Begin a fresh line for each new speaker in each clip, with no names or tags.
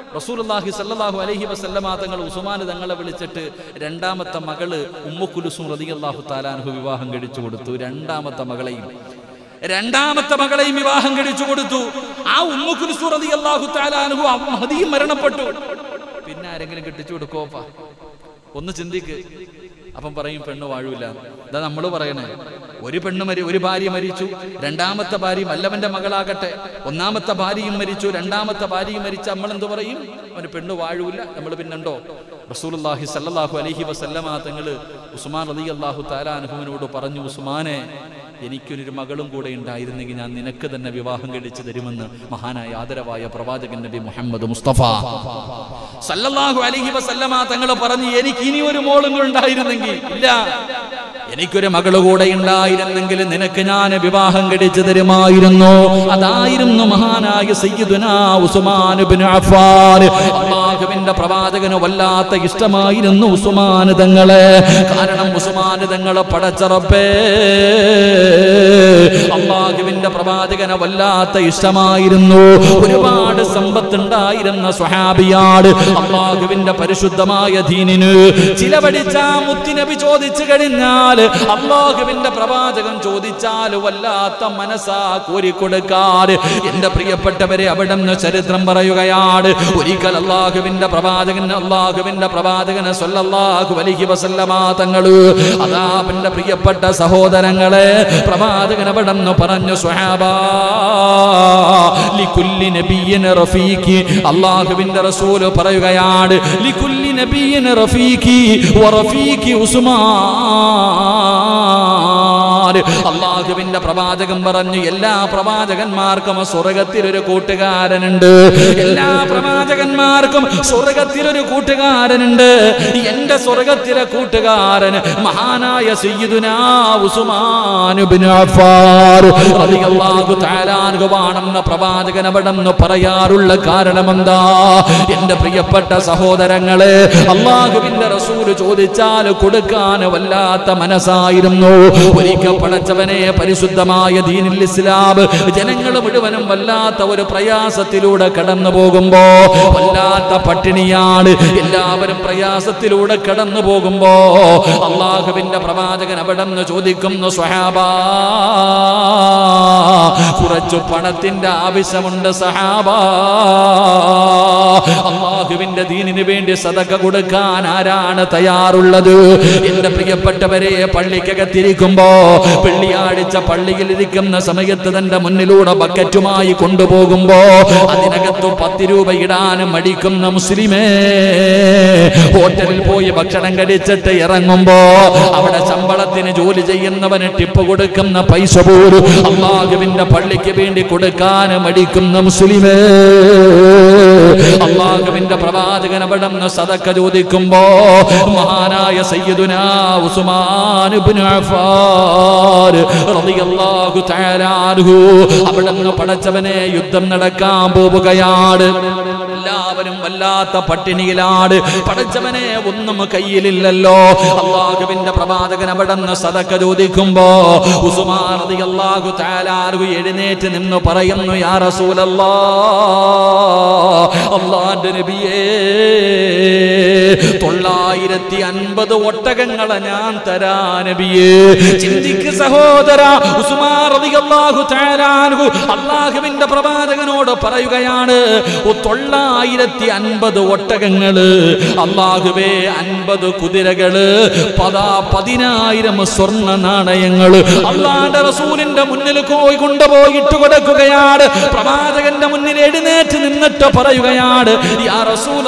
റസൂലുള്ളാഹി സ്വല്ലല്ലാഹു അലൈഹി വസല്ലമ തങ്ങൾ ഉസ്മാൻ തങ്ങളെ വിളിച്ചിട്ട് രണ്ടാമത്തെ മകള് ഉമ്മു കുൽസൂം റളിയല്ലാഹു തആല അൻഹു വിവാഹം കഴിച്ചു കൊടുത്തു. രണ്ടാമത്തെ മകളെയും വിവാഹം കഴിച്ചു കൊടുത്തു. ആ ഉമ്മു കുൽസൂം റളിയല്ലാഹു തആല അൻഹു മഹദിയും മരണപ്പെട്ടു. പിന്നെ ആരെങ്കിലും കെട്ടിച്ചു കൊടുക്കോപ്പാ? ഒന്ന് ചിന്തിക്ക്. അപ്പം പറയും പെണ്ണ് വാഴൂല. ഇതാ നമ്മൾ പറയണേ, ഒരു ഭാര്യ മരിച്ചു, രണ്ടാമത്തെ ഭാര്യ വല്ലവന്റെ മകളാകട്ടെ, ഒന്നാമത്തെ ഭാര്യയും മരിച്ചു, രണ്ടാമത്തെ ഭാര്യയും മരിച്ച നമ്മളെന്ത് പറയും? അവന് പെണ്ണ് വാഴൂല. നമ്മൾ പിന്നെണ്ടോ? റസൂലുള്ളാഹി സ്വല്ലല്ലാഹു അലൈഹി വസല്ലമ തങ്ങൾ ഉസ്മാൻ റളിയല്ലാഹു തആല അൻഹുവിനോട് പറഞ്ഞു, ഉസ്മാനെ, എനിക്കൊരു മകളും കൂടെ ഉണ്ടായിരുന്നെങ്കിൽ ഞാൻ നിനക്ക് തന്നെ വിവാഹം കഴിച്ചു തരുമെന്ന് മഹാനായ ആദരവായ പ്രവാചകൻ നബി മുഹമ്മദ് മുസ്തഫ സല്ലല്ലാഹു അലൈഹി വസല്ലമ തങ്ങൾ പറഞ്ഞു, എനിക്ക് ഇനി ഒരു മോളും കൂടെ ഉണ്ടായിരുന്നെങ്കിൽ, ഇല്ല, എനിക്കൊരു മകള് കൂടെ ഉണ്ടായിരുന്നെങ്കിൽ നിനക്ക് ഞാൻ വിവാഹം കഴിച്ചു തരുമായിരുന്നു. അതായിരുന്നു മഹാനായ സയ്യിദുനാ ഉസ്മാൻ ഇബ്നു അഫ്ഫാൻ. അല്ലാഹുവിന്റെ പ്രവാചകന് വല്ലാത്ത ഇഷ്ടമായിരുന്നു ഉസ്മാൻ തങ്ങളെ. കാരണം ഉസ്മാൻ തങ്ങളെ പടച്ച റബ്ബേ, അല്ലാഹുവിന്റെ പ്രവാചകനെ വല്ലാത്ത ഇഷ്ടമായിരുന്നു. ഒരുപാട് സമ്പത്തുണ്ടായിരുന്ന സ്വഹാബിയാണ്. അല്ലാഹുവിന്റെ പരിശുദ്ധമായ ദീനിന് ചിലവഴിച്ച മുത്തുനബി ചോദിച്ചു കഴിഞ്ഞാൽ, അല്ലാഹുവിന്റെ പ്രവാചകൻ ചോദിച്ചാൽ വല്ലാത്ത മനസ്സാ കോരിക്കൊടുക്കാൻ. എന്റെ പ്രിയപ്പെട്ടവരെ, അവിടുന്ന് ചരിത്രം പറയുകയാണ്. ഒരിക്കൽ അല്ലാഹുവിന്റെ പ്രവാചകൻ സ്വല്ലല്ലാഹു അലൈഹി വസല്ലമ തങ്ങള് അതാ എന്റെ പ്രിയപ്പെട്ട സഹോദരങ്ങളെ, പ്രവാചകൻ അവിടുന്ന് പറഞ്ഞു, സ്വഹാബാ ലികുല്ലി നബിയ്യിൻ റഫീഖി. അല്ലാഹുവിന്റെ റസൂൽ പറയുകയാണ്, ലികുല്ലി നബിയ്യിൻ റഫീഖി വറഫീഖി ഉസ്മാൻ. അല്ലാഹുവിന്റെ പ്രവാചകൻ പറഞ്ഞു, എല്ലാ പ്രവാചകന്മാർക്കും സ്വർഗത്തിൽ ഒരു കൂട്ടുകാരനുണ്ട്. എല്ലാ പ്രവാചകന്മാർക്കും സ്വർഗത്തിൽ ഒരു കൂട്ടുകാരനുണ്ട്. എന്റെ സ്വർഗത്തിലെ കൂട്ടുകാരൻ മഹാനായ സയ്യിദുനാ ഉസ്മാൻ ഇബ്നു അഫ്ഫാൻ റളിയല്ലാഹു തആല അൻഹു ആണെന്ന് പ്രവാചകൻ അവിടെന്ന് പറയാറുള്ള കാരണം എന്താ? എന്റെ പ്രിയപ്പെട്ട സഹോദരങ്ങളെ, അല്ലാഹുവിന്റെ റസൂൽ ചോദിച്ചാൽ കൊടുക്കാൻ വല്ലാത്ത മനസ്സായിരുന്നു. ഒരിക്കൽ പടച്ചവനെ, പരിശുദ്ധമായ ദീനുൽ ഇസ്ലാം ജനങ്ങൾ മുഴുവനും വല്ലാത്ത ഒരു പ്രയാസത്തിലൂടെ കടന്നു പോകുമ്പോ, വല്ലാത്ത പട്ടിണിയാണ്, എല്ലാവരും പ്രയാസത്തിലൂടെ കടന്നു പോകുമ്പോ അല്ലാഹുവിന്റെ പ്രവാചകൻ അവിടെന്ന് ചോദിക്കുന്നു, സ്വഹാബാ, കുറച്ചു പണത്തിന്റെ ആവശ്യമുണ്ട് സഹാബാ, അല്ലാഹുവിന്റെ ദീനിന് വേണ്ടി സദഖ കൊടുക്കാൻ ആരാണ് തയ്യാറുള്ളത്? എന്റെ പ്രിയപ്പെട്ടവരെ, പള്ളിക്കകത്തിരിക്കുമ്പോ, വെള്ളിയാഴ്ച പള്ളിയിൽ ഇരിക്കുന്ന സമയത്ത് തന്റെ മുന്നിലൂടെ ബക്കറ്റുമായി കൊണ്ടുപോകുമ്പോ അതിനകത്ത് 10 രൂപ ഇടാൻ മടിക്കുന്ന മുസ്ലിമേ, ഹോട്ടലിൽ പോയി ഭക്ഷണം കഴിച്ചിട്ട് ഇറങ്ങുമ്പോ അവിടെ ശമ്പളത്തിന് ജോലി ചെയ്യുന്നവന് ടിപ്പ് കൊടുക്കുന്ന പൈസ പോലും അല്ലാഹുവിന്റെ പള്ളിക്ക് വേണ്ടി കൊടുക്കാൻ മടിക്കുന്ന മുസ്ലിമേ, അല്ലാഹുവിന്റെ പ്രവാചകൻ അവിടുന്ന് സദഖ ചോദിക്കുമ്പോ മഹാനായ സയ്യിദുനാ ഉസ്മാൻ ഇബ്നു അഫ്ഫാൻ റളിയല്ലാഹു തആല അൻഹു അവിടുന്ന് പടച്ചവനെ യുദ്ധം നടക്കാൻ പോവുകയാണ്. എല്ലാവരും വല്ലാത്ത പട്ടിണിയിലാണ്. പടച്ചവനെ ഒന്നും കയ്യിലില്ലല്ലോ. അല്ലാഹുവിന്റെ പ്രവാചകൻ അവിടുന്ന് സദഖ ചോദിക്കുമ്പോ ഉസ്മാൻ റളിയല്ലാഹു തആല അൻഹു എഴുന്നേറ്റ് നിന്ന് പറയുന്നു, യാ റസൂലല്ലാഹ്, അല്ലാഹുവിന്റെ നബിയേ, 950 ഒട്ടകങ്ങളെ ഞാൻ തരാ നബിയേ. ചിന്തിക്ക് സഹോദര, ഉസ്മാൻ റളിയല്ലാഹു തആല അൻഹു അല്ലാഹുവിന്റെ പ്രവാചകനോട് പറയുകയാണ്, 950 ഒട്ടകങ്ങള്, അല്ലാഹുവേ 50 കുതിരകള്, 10,000 സ്വർണ്ണ നാണയങ്ങള് അല്ലാഹുവിന്റെ റസൂലിന്റെ മുന്നിൽ കൊണ്ടുപോയിട്ട് കൊടുക്കുകയാണ്. പ്രവാചകന്റെ മുന്നിൽ എഴുന്നേറ്റ് നിന്നിട്ട് പറയുകയാണ്, യാ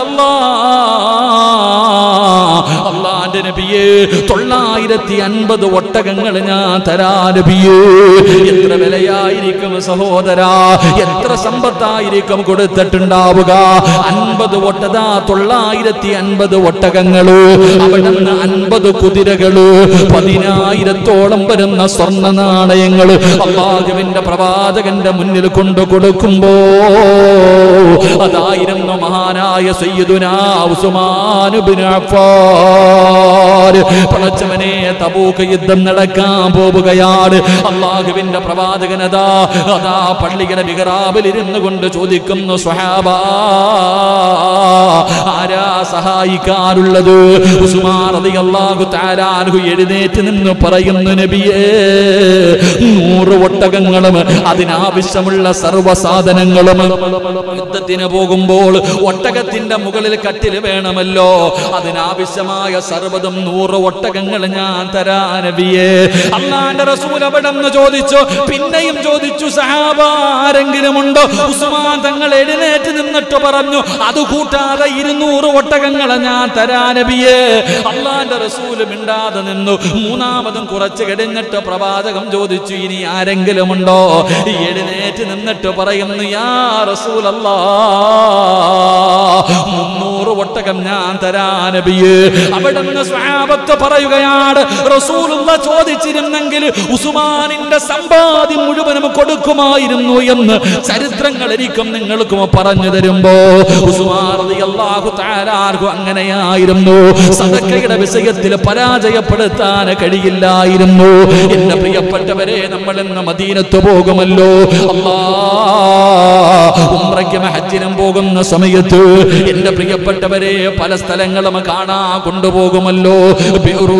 റസൂലല്ലാഹ്, അല്ലാഹുവിന്റെ നബിയേ, 950 ഒട്ടകങ്ങൾ ഞാൻ തരാ നബിയേ. എത്ര വിലയായിരിക്കും സഹോദരാ, എത്ര സമ്പത്തായിരിക്കും കൊടുത്തിട്ടുണ്ടാവുക? 50 ഒട്ടതാ, 950 ഒട്ടകങ്ങള്, അവിടുന്ന് 50 കുതിരകള്, 10,000-ഓളം വരുന്ന സ്വർണ്ണ നാണയങ്ങള് അല്ലാഹുവിന്റെ പ്രവാചകന്റെ മുന്നിൽ കൊണ്ടു കൊടുക്കുമ്പോ അതായിരുന്നു മഹാനായ സയ്യിദുനാ ഉസ്മാൻ ഉസ്മാൻ ഇബ്നു അഫ്ഫാൻ. പടച്ചവനെ, തബൂക്ക് യുദ്ധം നടക്കാൻ പോവുകയാണ്. അല്ലാഹുവിന്റെ പ്രവാചകൻ അതാ പള്ളിയുടെ മിഹ്റാബിൽ ഇരുന്നു കൊണ്ട് ചോദിക്കുന്നു, സ്വഹാബാ, ആരാ സഹായിക്കാറുള്ളത്? ഉസ്മാൻ റളിയല്ലാഹു തആല അൻഹു എഴുന്നേറ്റ് നിന്ന് പറയുന്നു, നബിയേ, 100 ഒട്ടകങ്ങളും അതിനാവശ്യമുള്ള സർവ്വസാധനങ്ങളും. യുദ്ധത്തിന് പോകുമ്പോൾ ഒട്ടകത്തിന്റെ മുകളിൽ കട്ടിൽ വേണമല്ലോ, അതിനാവശ്യമായ സർവ്വതും 100 ഒട്ടകങ്ങൾ ഞാൻ തരാ നബിയേ. അല്ലാഹുവിന്റെ റസൂൽ അവിടെന്ന് ചോദിച്ചു, പിന്നെയും ചോദിച്ചു, സഹാബ ആരെങ്കിലും ഉണ്ടോ? ഉസ്മാൻ തങ്ങൾ എഴുന്നേറ്റ് നിന്നിട്ട് പറഞ്ഞു, അത് കൂട്ടാതെ 200 ഒട്ടകങ്ങൾ ഞാൻ തരാ നബിയേ. അല്ലാഹുവിന്റെ റസൂൽ മിണ്ടാതെ നിന്നു. മൂന്നാമതും കുറച്ച് കഴിഞ്ഞിട്ട് പ്രവാചകം ചോദിച്ചു, ഇനി ആരെങ്കിലും ഉണ്ടോ? എഴുന്നേറ്റ് നിന്നിട്ട് പറയുന്നു, യാ റസൂലല്ലാഹ്, 300 ഒട്ടകം ഞാൻ തരാ നബിയേ. അവിടെ നിന്ന് സ്വഹാബത്ത് പറയുകയാണ്, റസൂലുള്ള ചോദിച്ചിരുന്നെങ്കിൽ ഉസ്മാനിന്റെ സമ്പാദ്യം മുഴുവനും കൊടുക്കുമായിരുന്നു എന്ന് ചരിത്രങ്ങൾ എനിക്കും നിങ്ങൾക്കും പറഞ്ഞു തരുമ്പോ ഉസ്മാൻ റളിയല്ലാഹു തആല അൻഹു അങ്ങനെയായിരുന്നു. സദഖയുടെ വിഷയത്തിൽ പരാജയപ്പെടുത്താൻ കഴിയില്ലായിരുന്നു. എന്റെ പ്രിയപ്പെട്ടവരെ, നമ്മൾ ഇന്ന് മദീനത്ത് പോകുമല്ലോ, അല്ലാഹ് ഉംറയ്ക്കും ഹജ്ജിനും പോകുന്ന സമയത്ത് എന്റെ പ്രിയപ്പെട്ടവരെ പല സ്ഥലങ്ങളും കാണാൻ കൊണ്ടുപോകുമല്ലോ. ബിഉർ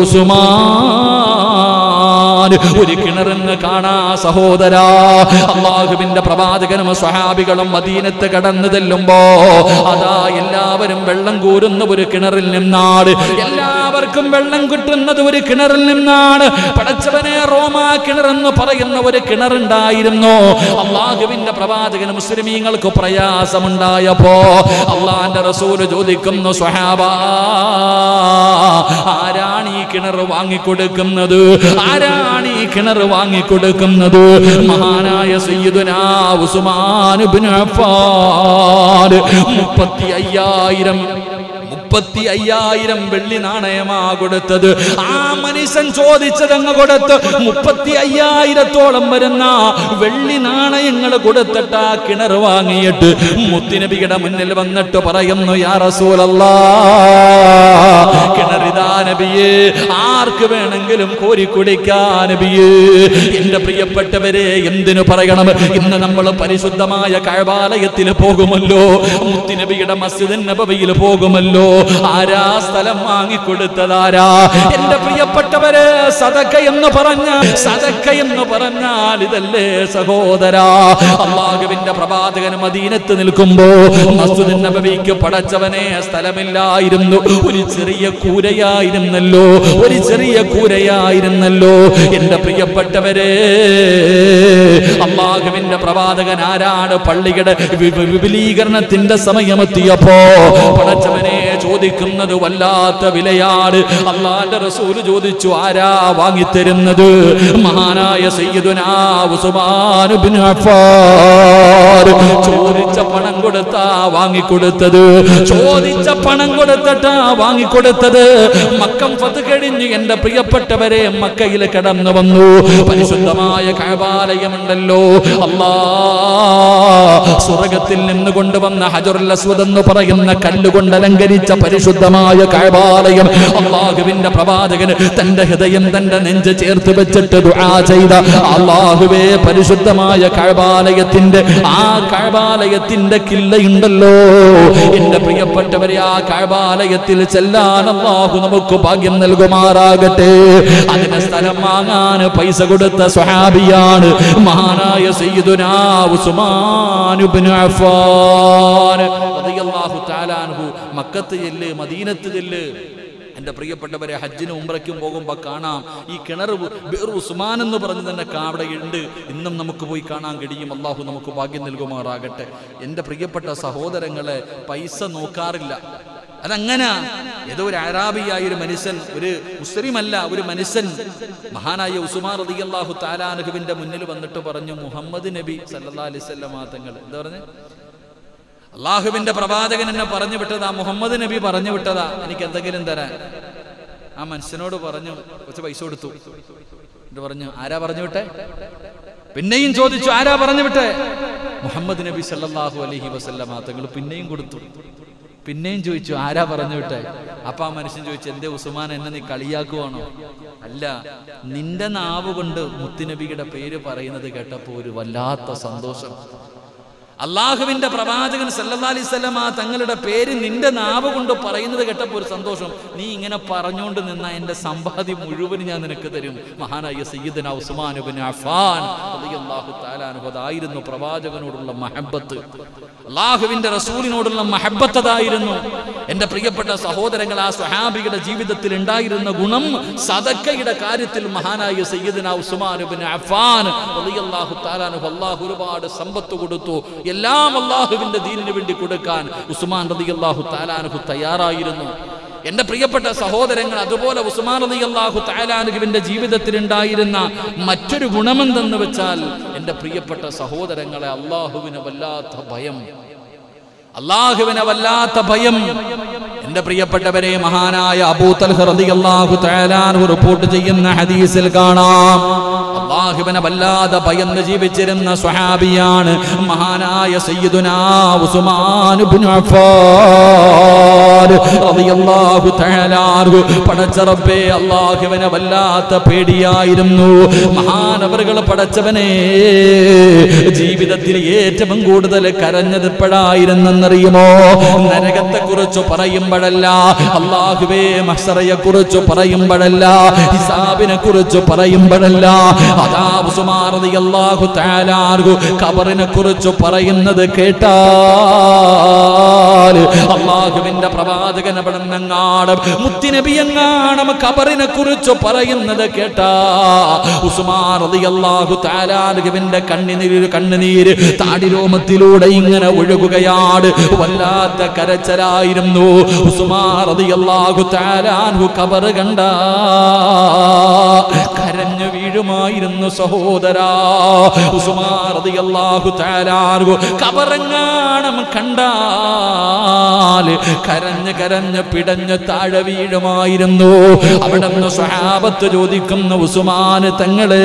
ഉസ്മാൻ, ഒരു കിണറെന്ന് കാണാ സഹോദരാ. അല്ലാഹുവിന്റെ പ്രവാചകനും സ്വഹാബികളും മദീനത്ത് കടന്നു ചെല്ലുമ്പോ അതാ എല്ലാവരും വെള്ളം കോരുന്ന ഒരു കിണറിൽ നിന്നാണ്. എല്ലാവർക്കും വെള്ളം കിട്ടുന്നത് ഒരു കിണറിൽ നിന്നാണ്. പടച്ചവനെ, റോമാ കിണറെന്ന് പറയുന്ന ഒരു കിണറുണ്ടായിരുന്നു. അല്ലാഹുവിന്റെ പ്രവാചകൻ മുസ്ലിമീങ്ങൾക്ക് പ്രയാസമുണ്ടായപ്പോ അല്ലാഹുവിന്റെ റസൂൽ ചോദിക്കുന്നു, സ്വഹാബാ, ആരാണ് ഈ കിണർ വാങ്ങിക്കൊടുക്കുന്നത്? ആരാണ് ഈ കിണർ വാങ്ങിക്കൊടുക്കുന്നത്? മഹാനായ സയ്യിദുനാ ഉസ്മാൻ ഇബ്നു അഫ്ഫാൻ 35,000 വെള്ളി നാണയമാ കൊടുത്തത്. ആ മനുഷ്യൻ ചോദിച്ചതങ്ങ് കൊടുത്ത് 35,000-ഓളം വരുന്ന വെള്ളി നാണയങ്ങൾ കൊടുത്തിട്ട് ആ കിണർ വാങ്ങിയിട്ട് മുത്തുനബിയുടെ മുന്നിൽ വന്നിട്ട് പറയുന്നു, യാ റസൂലല്ലാഹ്, കിണറിതാ നബിയേ, ആർക്ക് വേണമെങ്കിലും കോരി കുടിക്കാൻ നബിയേ. എന്റെ പ്രിയപ്പെട്ടവരെ, എന്തിനു പറയണം, ഇന്ന് നമ്മൾ പരിശുദ്ധമായ കഅബാലയത്തിൽ പോകുമല്ലോ, മുത്തുനബിയുടെ മസ്ജിദ് നബവിയിൽ പോകുമല്ലോ. ആരാ സ്ഥലം വാങ്ങിക്കൊടുത്തതാരാ? എന്റെ പ്രിയപ്പെട്ടവരെ, സദഖ എന്ന് പറഞ്ഞാൽ ഇതല്ലേ സഹോദരാ? അല്ലാഹുവിന്റെ പ്രവാചകൻ മദീനത്ത് നിൽക്കുമ്പോ മസ്ജിദ് നബവിക്ക് പടച്ചവനെ സ്ഥലമില്ലായിരുന്നു. ഒരു ചെറിയ കൂരയായിരുന്നല്ലോ. എന്റെ പ്രിയപ്പെട്ടവരെ, അല്ലാഹുവിന്റെ പ്രവാചകൻ ആരാണ്? പള്ളിയുടെ വിപുലീകരണത്തിന്റെ സമയമെത്തിയപ്പോ പടച്ചവനെ ചോദിക്കുന്നത് വല്ലാത്ത വിലയാണ്. അല്ലാഹുവിന്റെ റസൂൽ ചോദിച്ചു, ആരാ വാങ്ങിത്തരുന്നത്? മഹാനായ സയ്യിദുനാ ഉസ്മാൻ ഇബ്നു അഫ്ഫാൻ. ചോദിച്ച പണം കൊടുത്താ വാങ്ങിക്കൊടുത്തത്. ചോദിച്ച പണം കൊടുത്തിട്ടാ വാങ്ങിക്കൊടുത്തത്. മക്കം ഫത്ത് കഴിഞ്ഞ് എന്റെ പ്രിയപ്പെട്ടവരെ മക്കയിൽ കടന്നു വന്നു. പരിശുദ്ധമായ കഅബാലയമുണ്ടല്ലോ, അല്ലാഹ് സ്വർഗ്ഗത്തിൽ നിന്ന് കൊണ്ടുവന്ന ഹജറുൽ അസ്വദ് എന്ന് പറയുന്ന കല്ലുകൊണ്ട് അലങ്കരിച്ച പരിശുദ്ധമായ കഅബാലയം. അല്ലാഹുവിന്റെ പ്രവാചകൻ തന്റെ ഹൃദയം, തന്റെ നെഞ്ച് ചേർത്ത് വെച്ചിട്ട് ദുആ ചെയ്ത, അല്ലാഹുവേ, പരിശുദ്ധമായ കഅബാലയത്തിന്റെ കില്ലയുണ്ടല്ലോ, എന്റെ പ്രിയപ്പെട്ടവരെ, ആ കഅബാലയത്തിൽ ചെല്ലാൻ അല്ലാഹു നമുക്ക് ഭാഗ്യം നൽകുമാറാകട്ടെ. അതിന് സ്ഥലം വാങ്ങാൻ പൈസ കൊടുത്ത സ്വഹാബിയാണ് മഹാനായ സയ്യിദുനാ ഉസ്മാൻ ഇബ്നു അഫ്ഫാൻ റളിയല്ലാഹു തആല അൻഹു. മക്കത്ത് ചെല്ല്, മദീനത്ത് ചെല്ല്. എന്റെ പ്രിയപ്പെട്ടവരെ, ഹജ്ജിനും ഉംറയ്ക്കും പോകുമ്പോൾ കാണാം ഈ കിണർ ബിഉർ ഉസ്മാൻ എന്ന് പറഞ്ഞ് തന്നെ അവിടെ ഉണ്ട്. ഇന്നും നമുക്ക് പോയി കാണാൻ കഴിയും. അല്ലാഹു നമുക്ക് ഭാഗ്യം നൽകുമാറാകട്ടെ. എൻ്റെ പ്രിയപ്പെട്ട സഹോദരങ്ങളെ, പൈസ നോക്കാറില്ല. അതങ്ങനെ ഏതോ ഒരു അറാബിയായ ഒരു മനുഷ്യൻ, ഒരു മുസ്ലിമല്ല, ഒരു മനുഷ്യൻ മഹാനായ ഉസ്മാൻ റളിയല്ലാഹു തആല അൻഹുവിന്റെ മുന്നിൽ വന്നിട്ട് പറഞ്ഞു, മുഹമ്മദ് നബി സല്ലല്ലാഹു അലൈഹി വസല്ലം തങ്ങൾ എന്താ പറഞ്ഞു? അള്ളാഹുവിന്റെ പ്രവാചകൻ എന്നെ പറഞ്ഞു വിട്ടതാ, മുഹമ്മദ് നബി പറഞ്ഞു വിട്ടതാ, എനിക്ക് എന്തെങ്കിലും തരാൻ. ആ മനുഷ്യനോട് പറഞ്ഞു, കുറച്ച് പൈസ കൊടുത്തു. എന്നിട്ട് പറഞ്ഞു, ആരാ പറഞ്ഞു വിട്ടെ? പിന്നെയും ചോദിച്ചു, ആരാ പറഞ്ഞു വിട്ടെ? മുഹമ്മദ് നബി സല്ലല്ലാഹു അലൈഹി വസല്ലം തങ്ങൾ പിന്നെയും കൊടുത്തു. പിന്നെയും ചോദിച്ചു, ആരാ പറഞ്ഞു വിട്ടെ? അപ്പൊ ആ മനുഷ്യൻ ചോദിച്ചു, എന്തേ ഉസ്മാൻ, എന്നെ നീ കളിയാക്കുവാണോ? അല്ല, നിന്റെ നാവ് കൊണ്ട് മുത്തുനബിയുടെ പേര് പറയുന്നത് കേട്ടപ്പോ ഒരു വല്ലാത്ത സന്തോഷം. അള്ളാഹുവിന്റെ പ്രവാചകൻ സല്ലല്ലാഹു അലൈഹി വസല്ലം തങ്ങളുടെ പേര് നിന്റെ നാവ് കൊണ്ട് പറയുന്നത് കേട്ടപ്പോൾ ഒരു സന്തോഷം. നീ ഇങ്ങനെ പറഞ്ഞുകൊണ്ട് നിന്ന എന്റെ സമ്പാദ്യം മുഴുവൻ ഞാൻ നിനക്ക് തരും. മഹാനായ സയ്യിദുനാ ഉസ്മാൻ ഇബ്നു അഫ്ഫാൻ റളിയല്ലാഹു തആല അൻഹു, അതായിരുന്നു പ്രവാചകനോടുള്ള മഹബ്ബത്ത്, അള്ളാഹുവിന്റെ റസൂലിനോടുള്ള മഹബ്ബത്ത് അതായിരുന്നു. എന്റെ പ്രിയപ്പെട്ട സഹോദരങ്ങൾ, ആ സ്വഹാബിയുടെ ജീവിതത്തിൽ ഉണ്ടായിരുന്ന ഗുണം സദക്കയുടെ കാര്യത്തിൽ മഹാനായ സയ്യിദുനാ ഉസ്മാൻ ഇബ്നു അഫ്ഫാൻ റളിയല്ലാഹു തആല അൻഹു അല്ലാഹു ഒരുപാട് സമ്പത്ത് കൊടുത്തു. എല്ലാം അള്ളാഹുവിന്റെ ദീനിന് വേണ്ടി കൊടുക്കാൻ ഉസ്മാൻ റളിയല്ലാഹു തആല അൻഹു തയ്യാറായിരുന്നു. എന്റെ പ്രിയപ്പെട്ട സഹോദരങ്ങൾ, അതുപോലെ ഉസ്മാൻ റളിയല്ലാഹു തആല അൻഹുവിന്റെ ജീവിതത്തിൽ ഉണ്ടായിരുന്ന മറ്റൊരു ഗുണമെന്തെന്ന് വെച്ചാൽ, എന്റെ പ്രിയപ്പെട്ട സഹോദരങ്ങളെ, അള്ളാഹുവിനെ വല്ലാത്ത ഭയം, അള്ളാഹുവിനെ വല്ലാത്ത ഭയം. എന്റെ പ്രിയപ്പെട്ടവരെ, മഹാനായ അബൂ തൽഹ റളിയല്ലാഹു തആല അൻഹു റിപ്പോർട്ട് ചെയ്യുന്ന ഹദീസിൽ കാണാം, അള്ളാഹുവിനെ വല്ലാതെ ഭയന്ന് ജീവിച്ചിരുന്ന സ്വഹാബിയാണ് മഹാനായ സയ്യിദുനാ ഉസ്മാൻ ഇബ്നു അഫ്ഫാൻ റളിയല്ലാഹു തആല അൻഹു. പടച്ച റബ്ബേ, അള്ളാഹുവിനെ വല്ലാത്ത പേടിയായിരുന്നു മഹാനവറുകൾ. പടച്ചവനെ, ജീവിതത്തിൽ ഏറ്റവും കൂടുതൽ കരഞ്ഞത് എപ്പോഴായിരുന്നെന്നറിയുമോ? നരകത്തെ കുറിച്ച് പറയുമ്പോഴല്ല, അള്ളാഹുവേ മഹ്ശറയെ കുറിച്ച് പറയുമ്പോഴല്ല, ഹിസാബിനെ കുറിച്ച് പറയുമ്പോഴല്ല. അതാ ഉസ്മാൻ റളിയല്ലാഹു തആല അൻഹു ഖബറിനെ കുറിച്ച് പറയുന്നത് കേട്ടാൽ, അള്ളാഹുവിന്റെ പ്രവാചകൻ അവിടെങ്ങാണ് മുത്തുനബി എങ്ങാണം ഖബറിനെ കുറിച്ച് പറയുന്നത് കേട്ടാ ഉസ്മാൻ റളിയല്ലാഹു തആല അൻഹുവിന്റെ കണ്ണുനീര് താടിരോമത്തിലൂടെ ഇങ്ങനെ ഒഴുകുകയാണ്. വല്ലാത്ത കരച്ചിലായിരുന്നു. ഉസ്മാൻ റളിയല്ലാഹു തആല അൻഹു ഖബർ കണ്ട കരഞ്ഞു വീഴുമായിരുന്നു സഹോദരാ. ഉസ്മാൻ റളിയല്ലാഹു തആല അൻഹു ഖബറങ്ങാണം കണ്ടാൽ കരഞ്ഞ് കരഞ്ഞ് പിടഞ്ഞ് താഴെ വീഴുമായിരുന്നു. അവിടുന്ന് സ്വഹാബത്ത് ചോദിക്കുന്ന, ഉസ്മാൻ തങ്ങളെ,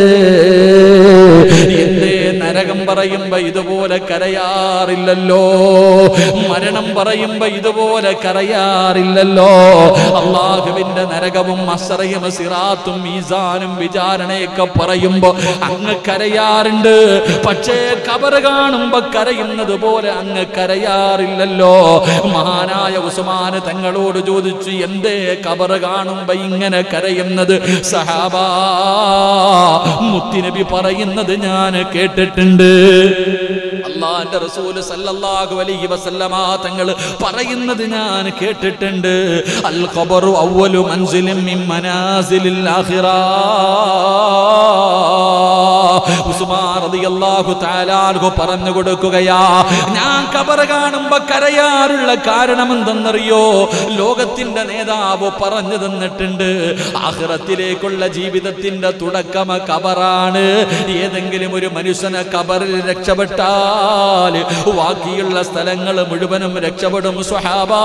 എന്തേ നരകം പറയുമ്പോ ഇതുപോലെ കരയാറില്ലല്ലോ, മരണം പറയുമ്പോ ഇതുപോലെ കരയാറില്ലല്ലോ? അള്ളാഹുവിന്റെ നരകവും മഹ്ശറയും സിറാത്തും മീസാനും വിചാരണയൊക്കെ പറയുമ്പോ അങ്ങ് കരയാറുണ്ട്, പക്ഷേ ഖബർ കാണുമ്പോ കരയുന്നത് പോലെ അങ്ങ് കരയാറില്ലല്ലോ. മഹാനായ ഉസ്മാൻ തങ്ങളോട് ചോദിച്ചു, എന്തേ ഖബർ കാണുമ്പോ ഇങ്ങനെ കരയുന്നത്? സഹാബാ, മുത്തുനബി പറയുന്നത് ഞാൻ കേട്ടിട്ടുണ്ട്, അല്ലാഹുവിന്റെ റസൂൽ സല്ലല്ലാഹു അലൈഹി വസല്ലമ തങ്ങൾ പറയുന്നത് ഞാൻ കേട്ടിട്ടുണ്ട്. അൽ ഖബറു അവ്വലു മൻസിലിൻ മിൻ മനാസിലിൽ ആഖിറ. ഉസ്മാൻ റളിയല്ലാഹു തആല അൻഹു പറഞ്ഞു കൊടുക്കുകയാ, ഞാൻ ഖബർ കാണുമ്പോ കരയാറുള്ള കാരണം എന്തെന്നറിയോ? ലോകത്തിന്റെ നേതാവ് പറഞ്ഞു തന്നിട്ടുണ്ട്, ആഖിറത്തിലേക്കുള്ള ജീവിതത്തിന്റെ തുടക്കം ഖബറാണ്. ഏതെങ്കിലും ഒരു മനുഷ്യനെ ഖബറിൽ രക്ഷപ്പെട്ടാൽ ബാക്കിയുള്ള സ്ഥലങ്ങൾ മുഴുവനും രക്ഷപ്പെടും സ്വഹാബാ.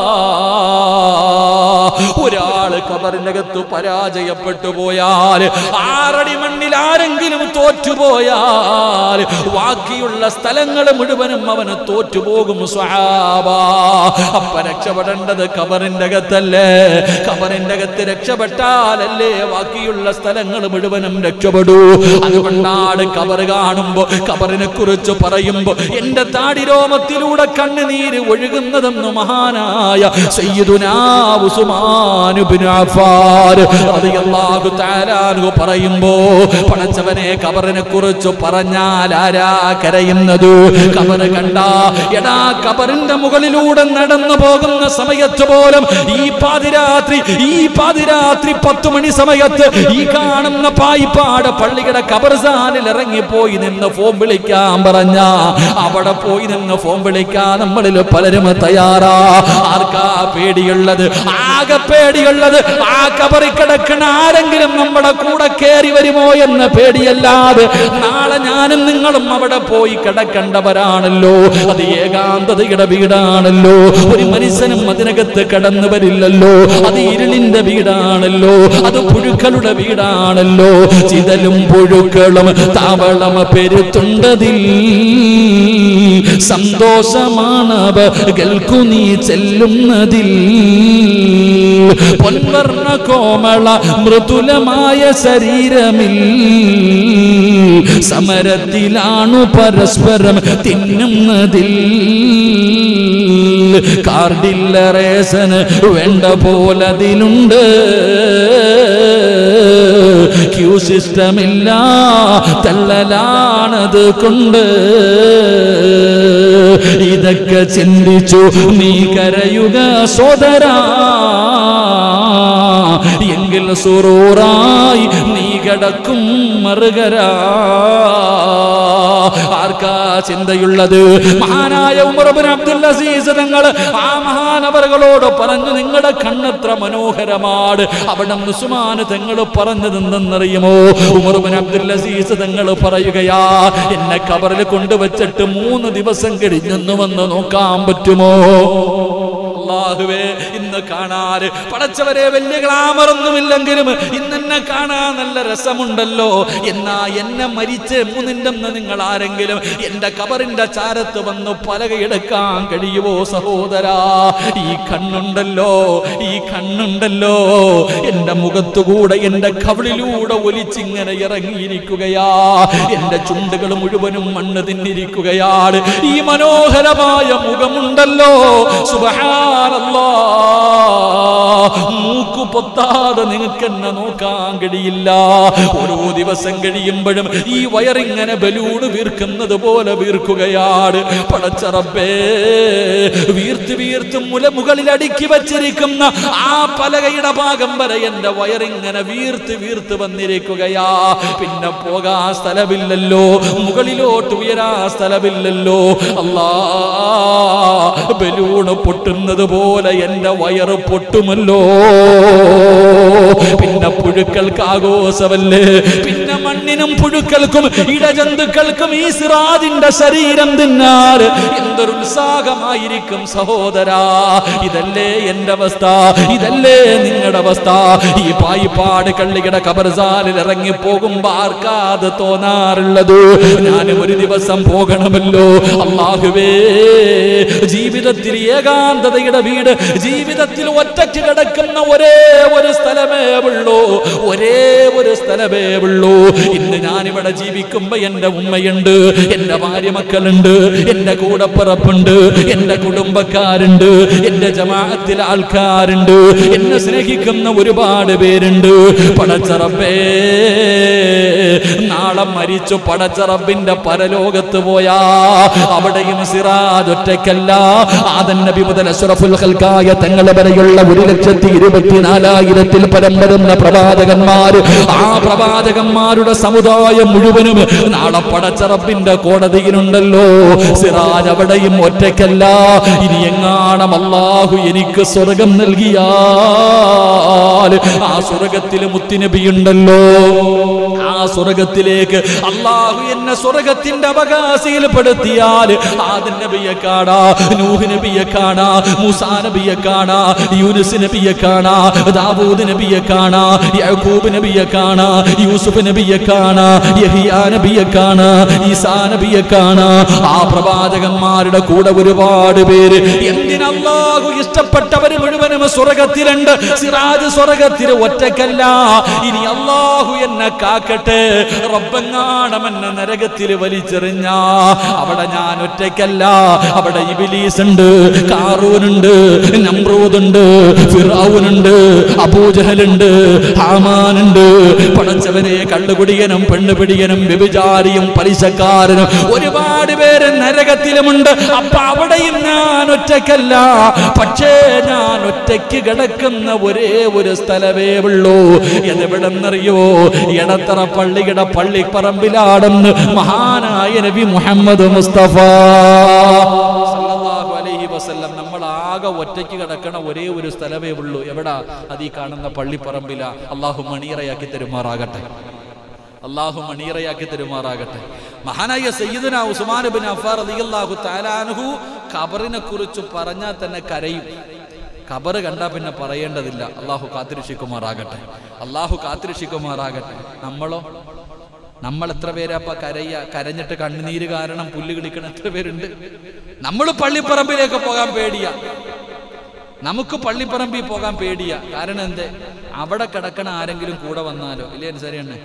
ഒരാള് ഖബറിനകത്ത് പരാജയപ്പെട്ടു പോയാൽ, 6 അടി മണ്ണിൽ ആരെങ്കിലും തോറ്റുപോയാൽ ബാക്കിയുള്ള സ്ഥലങ്ങൾ മുഴുവനും അവന് തോറ്റുപോകും സ്വഹാബാ. അപ്പ രക്ഷപ്പെടേണ്ടത് ഖബറിന്റെ അകത്തല്ലേ? ഖബറിന്റെ അകത്ത് രക്ഷപ്പെട്ടാലല്ലേ ബാക്കിയുള്ള സ്ഥലങ്ങൾ മുഴുവനും രക്ഷപ്പെടൂ. അതുകൊണ്ടാണ് ഖബർ കാണുമ്പോ, ഖബറിനെ കുറിച്ച് പറയുമ്പോ എന്റെ താടിരോമത്തിലൂടെ കണ്ണുനീര് ഒഴുകുന്നതെന്ന് മഹാനായ സയ്യിദുനാ ഉസ്മാൻ ഇബ്നു അഫ്ഫാൻ റളിയല്ലാഹു തആല അൻഹു പറയുമ്പോ, പടച്ചവനെ, ഖബറിനെ കുറിച്ച് പറഞ്ഞാൽ ആരാ കരയുന്നത്? ഖബർ കണ്ട എടാ, ഖബറിന്റെ മുകളിലൂടെ നടന്നു പോകുന്ന സമയത്ത് പോലും ഈ പാതിരാത്രി 10 മണി സമയത്ത് ഈ കാണുന്ന പായിപ്പാട് പള്ളിയുടെ ഖബർസ്ഥാനിൽ ഇറങ്ങിപ്പോയി നിന്ന് ഫോൺ വിളിക്കാൻ പറഞ്ഞ, അവിടെ പോയി നിന്ന് ഫോൺ വിളിക്കാൻ നമ്മളിൽ പലരും തയ്യാറാ. ആർക്കാ പേടിയുള്ളത്? ആകെ പേടിയുള്ളത് ആ ഖബറിൽ കിടക്കുന്ന ആരെങ്കിലും നമ്മുടെ കൂടെ കയറി വരുമോ എന്ന പേടിയല്ലാതെ. നാളെ ഞാനും നിങ്ങളും അവിടെ പോയി കിടക്കേണ്ടവരാണല്ലോ. അത് ഏകാന്തതയുടെ വീടാണല്ലോ. ഒരു മനുഷ്യനും അതിനകത്ത് കടന്നു വരില്ലല്ലോ. അത് ഇരുളിന്റെ വീടാണല്ലോ. അത് പുഴുക്കളുടെ വീടാണല്ലോ. ചിതലും പുഴുക്കളും താവളം പെരുത്തുണ്ടതിൽ സന്തോഷമാണവകൾക്കു നീ ചെല്ലുന്നതിൽ. പൊൻവർണ്ണ കോമള മൃദുലമായ ശരീരമിൽ സമരത്തിലാണു പരസ്പരം തിന്നുന്നതിൽ. കാർഡില്ല റേസന് വേണ്ട പോലതിലുണ്ട്, ക്യൂ സിസ്റ്റമില്ല തള്ളലാണത് കൊണ്ട്. ഇതൊക്കെ ചിന്തിച്ചു നീ കരയുക സോദരാ, എങ്കിൽ സുറൂറായി നീ കിടക്കും മറുകരാ. ആർക്കാ ചിന്തയുള്ളത്? മഹാനായ ഉമർ ഇബ്നു അബ്ദുൽ അസീസ് തങ്ങൾ ആ മഹാനവറുകളോട് പറഞ്ഞു, നിങ്ങളുടെ കണ്ണെത്ര മനോഹരമാണ്. അവിടെ ഉസ്മാൻ തങ്ങൾ പറഞ്ഞത് എന്തെന്നറിയുമോ? ഉമർ ഇബ്നു അബ്ദുൽ അസീസ് തങ്ങൾ പറയുകയാ, എന്നെ ഖബറിൽ കൊണ്ടുവച്ചിട്ട് 3 ദിവസം കഴിഞ്ഞൊന്ന് വന്ന് നോക്കാൻ പറ്റുമോ? അല്ലാഹുവേ, ഇന്ന് കാണാൻ പടച്ചവരെ വലിയ ഗ്ലാമറൊന്നുമില്ലെങ്കിലും ഇന്നെന്നെ കാണാൻ നല്ല രസമുണ്ടല്ലോ. എന്നാ എന്നെ മരിച്ച് മുന്നിണ്ടെന്ന് നിങ്ങൾ ആരെങ്കിലും എന്റെ ഖബറിന്റെ ചാരത്ത് വന്ന് പലകയെടുക്കാൻ കഴിയുമോ സഹോദരാ? ഈ കണ്ണുണ്ടല്ലോ, ഈ കണ്ണുണ്ടല്ലോ എന്റെ മുഖത്തുകൂടെ എന്റെ കവിളിലൂടെ ഒലിച്ചിങ്ങനെ ഇറങ്ങിയിരിക്കുകയാ. എന്റെ ചുണ്ടുകൾ മുഴുവനും മണ്ണ് തിന്നിരിക്കുകയാണ്. ഈ മനോഹരമായ മുഖമുണ്ടല്ലോ, മൂക്കു പൊത്താതെ നിങ്ങൾക്ക് എന്നെ നോക്കാൻ കഴിയില്ല. ഓരോ ദിവസം കഴിയുമ്പോഴും ഈ വയറിങ്ങനെ ബലൂണ് വീർക്കുന്നത് പോലെ വീർക്കുകയാണ്. പടച്ച റബ്ബേ, വീർത്ത് വീർത്ത് മുകളിൽ അടുക്കി വച്ചിരിക്കുന്ന ആ പലകയുടെ ഭാഗം വരെ എന്റെ വയറിങ്ങനെ വീർത്ത് വീർത്ത് വന്നിരിക്കുകയാ. പിന്നെ പോകാൻ സ്ഥലമില്ലല്ലോ, മുകളിലോട്ട് ഉയരാൻ സ്ഥലമില്ലല്ലോ. അല്ലാ, ബലൂണ് പൊട്ടുന്നത് പോലെ എന്റെ വയറ് പൊട്ടുമല്ലോ. പിന്നെ പുഴുക്കൾക്ക് ആഘോഷമല്ലേ, പിന്നെ മണ്ണിനും പുഴുക്കൾക്കും ഇടജന്തുക്കൾക്കും ഈ സിറാജിന്റെ ശരീരം തിന്നാൻ എന്തൊരു ഉത്സാഹമായിരിക്കും സഹോദരാ. ഇതല്ലേ എന്റെ അവസ്ഥ, ഇതല്ലേ നിങ്ങളുടെ അവസ്ഥ. ഈ പായിപ്പാട് കള്ളിയുടെ ഖബർസാലിൽ ഇറങ്ങി പോകുമ്പോ ആർക്കാത് തോന്നാറുള്ളത്? ഞാനും ഒരു ദിവസം പോകണമല്ലോ. അല്ലാഹുവേ, ജീവിതത്തിൽ ഏകാന്തതയുടെ വീട്, ജീവിതത്തിൽ ഒറ്റയ്ക്ക് കിടക്കുന്ന ഒരേ ഒരു സ്ഥലമേ ഉള്ളൂ, ഒരേ ഒരു സ്ഥലമേ ഉള്ളൂ. ഇന്ന് ഞാനിവിടെ ജീവിക്കുമ്പോ എന്റെ ഉമ്മയുണ്ട്, എന്റെ ഭാര്യ മക്കളുണ്ട്, എന്റെ കൂടപ്പിറപ്പുണ്ട്, എന്റെ കുടുംബക്കാരുണ്ട്, എന്റെ ജമാഅത്തിലെ ആൾക്കാരുണ്ട്, എന്നെ സ്നേഹിക്കുന്ന ഒരുപാട് പേരുണ്ട്. പടച്ച റബ്ബേ, നാളെ മരിച്ചു പടച്ച റബ്ബിന്റെ പരലോകത്ത് പോയാ അവിടെയും സിറാജ് ഒറ്റയ്ക്കല്ല. ആദം നബി മുതൽ അഷ്റഫുൽ ഖൽഖായ തങ്ങളെ വരെയുള്ള 1,24,000 പരം വരുന്ന പ്രവാചകന്മാര്, ആ പ്രവാചകന്മാരുടെ സമുദായം മുഴുവനും നാളെ പടച്ച റബ്ബിന്റെ കോടതിയിലുണ്ടല്ലോ. സിറാജ് അവിടെയും ഒറ്റയ്ക്കല്ല. ഇനി എങ്ങാണം അല്ലാഹു എനിക്ക് സ്വർഗം നൽകിയാൽ ആ സ്വർഗത്തിൽ മുത്തുനബിയുണ്ടല്ലോ. ആ സ്വർഗത്തിലേക്ക് അല്ലാഹു എന്നെ സ്വർഗത്തിന്റെ അവകാശയിൽ പെടുത്തിയാൽ ആദം നബിയെ കാണാ, നൂഹ് നബിയെ കാണാ, മൂസാ നബിയെ കാണാ, യൂനുസ് നബിയെ കാണാ, ദാവൂദ് നബിയെ കാണാ, യാക്കൂബ് നബിയെ കാണാ, യൂസുഫ് നബിയെ കാണാ, യഹ്യാ നബിയെ കാണാ, ഈസാ നബിയെ കാണാ. ആ പ്രവാചകന്മാരുടെ കൂടെ ഒരുപാട് പേര്. എന്തിനാ അല്ലാഹു ഇഷ്ടപ്പെട്ടവർ മുഴുവനും സ്വർഗത്തിലുണ്ട്. സിറാജ് സ്വർഗത്തിൽ ഒറ്റയ്ക്കല്ല. ഇനി അല്ലാഹു എന്നെ കാക്കട്ടെ, റബ്ബെങ്ങാണം എന്നെ നരകത്തിൽ വലിച്ചെറിഞ്ഞ അവിടെ ഞാൻ ഒറ്റയ്ക്കല്ല. അവിടെ ഇബ്ലീസ് ഉണ്ട്, കാറൂനുണ്ട്, നമ്രൂദുണ്ട്, ഫിർഔനുണ്ട്, അബൂജഹലുണ്ട്, ഹാമാനുണ്ട്. പടച്ചവനെ, കള്ളുകുടിയനും പെണ്ണുപിടിയനും വ്യഭിചാരിയും പലിശക്കാരനും ഒരുപാട് പേര് നരകത്തിലുമുണ്ട്. അപ്പൊ അവിടെയും ഞാൻ ഒറ്റയ്ക്കല്ല. പക്ഷേ ഞാൻ ഒറ്റയ്ക്ക് കിടക്കുന്ന ഒരേ ഒരു സ്ഥലമേ ഉള്ളൂ. എതെവിടെന്നറിയോ? എടത്തറ പള്ളിയുടെ പള്ളിപ്പറമ്പിലാണെന്ന് മഹാനായ നബി മുഹമ്മദ് മുസ്തഫ സല്ലല്ലാഹു അലൈഹി വസല്ലം നമ്മൾ ആകെ ഒറ്റയ്ക്ക് കിടക്കണ ഒരേ ഒരു സ്ഥലമേ ഉള്ളൂ. എവിടാ? അത് ഈ കാണുന്ന പള്ളിപ്പറമ്പില. അല്ലാഹു മണിയറയാക്കി തരുമാറാകട്ടെ, അല്ലാഹു മണിയറയാക്കി തരുമാറാകട്ടെ. മഹാനായ സയ്യിദുനാ ഉസ്മാൻ ഇബ്നു അഫ്ഫാൻ റളിയല്ലാഹു തആല അൻഹു ഖബറിനെ കുറിച്ച് പറഞ്ഞാൽ തന്നെ കരയും. ഖബർ കണ്ടാൽ പിന്നെ പറയേണ്ടതില്ല. അല്ലാഹു കാത്തിരക്ഷിക്കുമാറാകട്ടെ, അല്ലാഹു കാത്തിരക്ഷിക്കുമാറാകട്ടെ. നമ്മളോ നമ്മൾ എത്ര പേരാപ്പ കരഞ്ഞിട്ട് കണ്ണുനീര് കാരണം പുല്ല് കിളിക്കണ എത്ര പേരുണ്ട്. നമ്മൾ പള്ളിപ്പറമ്പിലേക്ക് പോകാൻ പേടിയാ, നമുക്ക് പള്ളിപ്പറമ്പിൽ പോകാൻ പേടിയാ. കാരണം എന്തേ? അവിടെ കിടക്കണ ആരെങ്കിലും കൂടെ വന്നാലോ? ഇല്ലേ ശരിയണ്ണേ?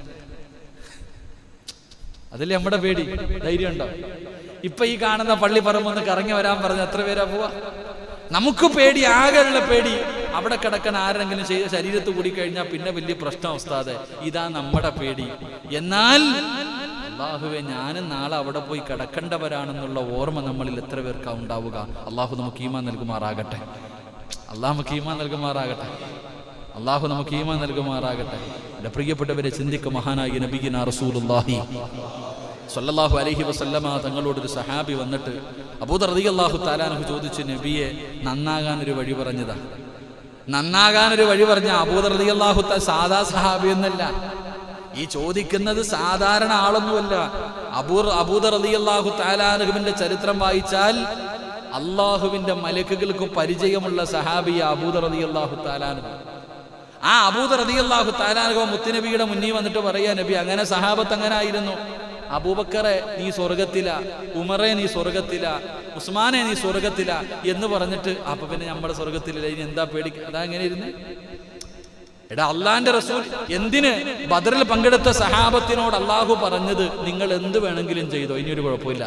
അതല്ലേ നമ്മുടെ പേടി. ധൈര്യം ഉണ്ടോ? ഇപ്പൊ ഈ കാണുന്ന പള്ളിപ്പറമ്പൊന്ന് കറങ്ങി വരാൻ പറഞ്ഞ എത്ര പേരാ പോവാ? നമുക്ക് പേടി, ആകെയുള്ള പേടി അവിടെ കിടക്കണ ആരെങ്കിലും ശരീരത്ത് കൂടി കഴിഞ്ഞാൽ പിന്നെ വലിയ പ്രശ്നം ഉസ്താദേ. ഇതാ നമ്മുടെ പേടി. എന്നാൽ അല്ലാഹുവേ, ഞാനും നാളെ അവിടെ പോയി കിടക്കേണ്ടവരാണെന്നുള്ള ഓർമ്മ നമ്മളിൽ എത്ര പേർക്കാ ഉണ്ടാവുക? അള്ളാഹു നമുക്ക് ഈമാൻ നൽകുമാറാകട്ടെ. അള്ളാഹു നമുക്ക് ഈമാൻ നൽകുമാറാകട്ടെ. അള്ളാഹു നമുക്ക് ഈമാൻ നൽകുമാറാകട്ടെ. എൻ്റെ പ്രിയപ്പെട്ടവരെ, ചിന്തിക്കുക. മഹാനായ നബിയിനാ റസൂലുള്ളാഹി സ്വല്ലല്ലാഹു അലൈഹി വസല്ലമ തങ്ങളോടൊരു സഹാബി വന്നിട്ട് അബൂദർ റളിയല്ലാഹു തആല അൻഹു ചോദിച്ചു, നബിയെ, നന്നാകാനൊരു വഴി പറഞ്ഞതാ. നന്നാകാനൊരു വഴി പറഞ്ഞ അബൂദർ റളിയല്ലാഹു തആല സാധാ സഹാബി എന്നല്ല, ഈ ചോദിക്കുന്നത് സാധാരണ ആളൊന്നുമല്ല. അബൂദർ റളിയല്ലാഹു തആല അൻഹുവിന്റെ ചരിത്രം വായിച്ചാൽ അള്ളാഹുവിന്റെ മലക്കുകൾക്ക് പരിചയമുള്ള സഹാബിയ അബൂദർ റളിയല്ലാഹു തആല അൻഹു. ആ അബൂദർ റളിയല്ലാഹു തആല അൻഹു മുത്തുനബിയുടെ മുന്നിൽ വന്നിട്ട് പറയാ, നബി, അങ്ങനെ സഹാബത്ത് അങ്ങനെ ആയിരുന്നു. അബൂബക്കറെ നീ സ്വർഗത്തില, ഉമറെ നീ സ്വർഗത്തില, ഉസ്മാനെ നീ സ്വർഗത്തില എന്ന് പറഞ്ഞിട്ട്, അപ്പൊ പിന്നെ നമ്മുടെ സ്വർഗത്തിലില്ല, ഇനി എന്താ പേടിക്കുക? അതാ എങ്ങനെ ഇരുന്ന്? എടാ, അള്ളാന്റെ റസൂൽ എന്തിന് ബദറിൽ പങ്കെടുത്ത സഹാബത്തിനോട് അള്ളാഹു പറഞ്ഞത്, നിങ്ങൾ എന്ത് വേണമെങ്കിലും ചെയ്തോ, ഇനിയൊരു കുഴപ്പമില്ല.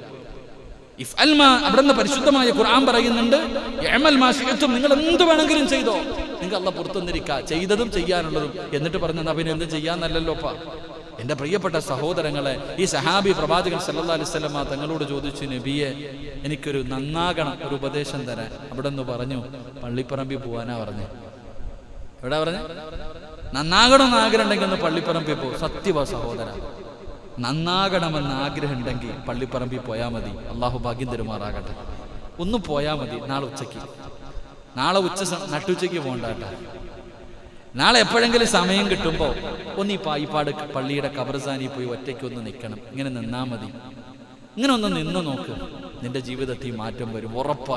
അവിടുന്ന് പരിശുദ്ധമായ ഖുർആൻ പറയുന്നുണ്ട്, നിങ്ങൾ എന്ത് വേണമെങ്കിലും ചെയ്തോ, നിങ്ങൾ അള്ളാഹ് പുറത്തുനിന്നിരിക്കുക, ചെയ്തതും ചെയ്യാനുള്ളതും. എന്നിട്ട് പറഞ്ഞ പിന്നെ എന്ത് ചെയ്യാന്നല്ലല്ലോപ്പാ. എന്റെ പ്രിയപ്പെട്ട സഹോദരങ്ങളെ, ഈ സഹാബി പ്രവാചകൻ സല്ലല്ലാഹു അലൈഹി വസല്ലം തങ്ങളോട് ചോദിച്ചു, നബിയെ, എനിക്കൊരു നന്നാകണം, ഒരു ഉപദേശം തരാൻ. അവിടെ നിന്ന് പറഞ്ഞു, പള്ളിപ്പറമ്പിൽ പോവാനാ പറഞ്ഞു. എവിടെ പറഞ്ഞു? നന്നാകണമെന്ന് ആഗ്രഹം ഉണ്ടെങ്കിൽ ഒന്ന് പള്ളിപ്പറമ്പിൽ പോകും. സത്യവാ സഹോദര, നന്നാകണമെന്ന് ആഗ്രഹം ഉണ്ടെങ്കിൽ പള്ളിപ്പറമ്പിൽ പോയാൽ മതി. അള്ളാഹു ഭാഗ്യം തരുമാറാകട്ടെ. ഒന്ന് പോയാൽ മതി. നാളെ ഉച്ചയ്ക്ക്, നാളെ നട്ടുച്ചയ്ക്ക് പോകണ്ടാട്ടെ. നാളെ എപ്പോഴെങ്കിലും സമയം കിട്ടുമ്പോൾ ഒന്ന് ഈ പായിപ്പാട് പള്ളിയുടെ ഖബർസ്ഥാനിൽ പോയി ഒറ്റയ്ക്ക് ഒന്ന് നിൽക്കണം. ഇങ്ങനെ നിന്നാ മതി. ഇങ്ങനെ ഒന്ന് നിന്ന് നോക്ക്, നിന്റെ ജീവിതത്തിൽ മാറ്റം വരും.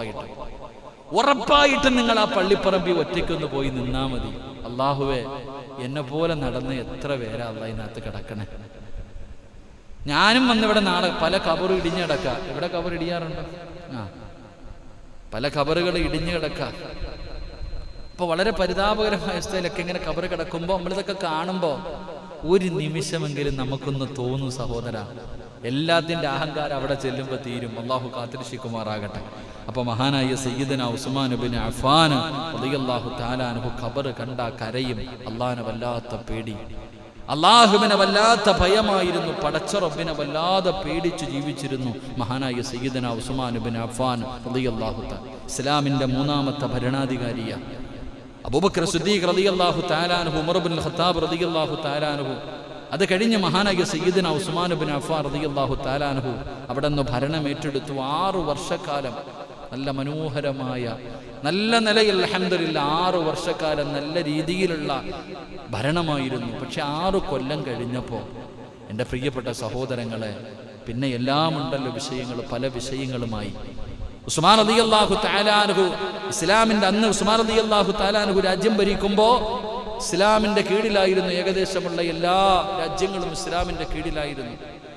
ഉറപ്പായിട്ടും നിങ്ങൾ ആ പള്ളിപ്പറമ്പിൽ ഒറ്റയ്ക്കൊന്ന് പോയി നിന്നാ മതി. അള്ളാഹുവേ, എന്നെ പോലെ നടന്ന് എത്ര പേരാ അള്ളാഹ് ഇതിനകത്ത് കിടക്കണേ. ഞാനും വന്നിവിടെ നാളെ പല ഖബറും ഇടിഞ്ഞു കിടക്കുക. ഇവിടെ ഖബർ ഇടിയാറുണ്ടോ? പല ഖബറുകൾ ഇടിഞ്ഞു കിടക്കുക. അപ്പൊ വളരെ പരിതാപകരമായ അവസ്ഥയിലൊക്കെ ഇങ്ങനെ ഖബർ കിടക്കുമ്പോൾ നമ്മളിതൊക്കെ കാണുമ്പോൾ ഒരു നിമിഷമെങ്കിലും നമുക്കൊന്ന് തോന്നും, സഹോദര, എല്ലാത്തിന്റെ അഹങ്കാരം അവിടെ ചെല്ലുമ്പോൾ തീരും. അള്ളാഹു കാത്തിരക്ഷിക്കുമാറാകട്ടെ. അപ്പൊ മഹാനായ സയ്യിദന ഉസ്മാൻ ഇബ്നു അഫ്ഫാൻ റളിയല്ലാഹു തആല അൻഹു ഖബർ കണ്ട കരയും. അള്ളാഹിനെ വല്ലാത്ത പേടി, അള്ളാഹുവിനെ വല്ലാത്ത ഭയമായിരുന്നു. പടച്ച റബ്ബിനെ വല്ലാതെ പേടിച്ചു ജീവിച്ചിരുന്നു മഹാനായ സയ്യിദന ഉസ്മാൻ ഇബ്നു അഫ്ഫാൻ റളിയല്ലാഹു തആല. ഇസ്ലാമിന്റെ മൂന്നാമത്തെ ഭരണാധികാരിയ അബൂബക്കർ സിദ്ദീഖ് റളിയല്ലാഹു തആല അൻഹു, ഉമർ ഇബ്നുൽ ഖത്താബ് റളിയല്ലാഹു തആല അൻഹു, അത് കഴിഞ്ഞ് മഹാനായ സയ്യിദന ഉസ്മാൻ ഇബ്നു അഫ്ഫാൻ റളിയല്ലാഹു തആല അൻഹു അവിടെ നിന്ന് ഭരണം ഏറ്റെടുത്തു. 6 വർഷക്കാലം നല്ല മനോഹരമായ നല്ല നിലയിൽ അൽഹംദുലില്ലാ 6 വർഷക്കാലം നല്ല രീതിയിലുള്ള ഭരണമായിരുന്നു. പക്ഷെ 6 കൊല്ലം കഴിഞ്ഞപ്പോൾ എൻ്റെ പ്രിയപ്പെട്ട സഹോദരങ്ങളെ, പിന്നെ എല്ലാം ഉണ്ടല്ലോ വിഷയങ്ങൾ, പല വിഷയങ്ങളുമായി. ഉസ്മാൻ റളിയല്ലാഹു തആല അൻഹു ഇസ്ലാമിന്റെ അന്ന് ഉസ്മാൻ റളിയല്ലാഹു തആല അൻഹു രാജ്യം ഭരിക്കുമ്പോൾ ഇസ്ലാമിന്റെ കീഴിലായിരുന്നു. ഏകദേശമുള്ള എല്ലാ രാജ്യങ്ങളും ഇസ്ലാമിന്റെ കീഴിലായിരുന്നു.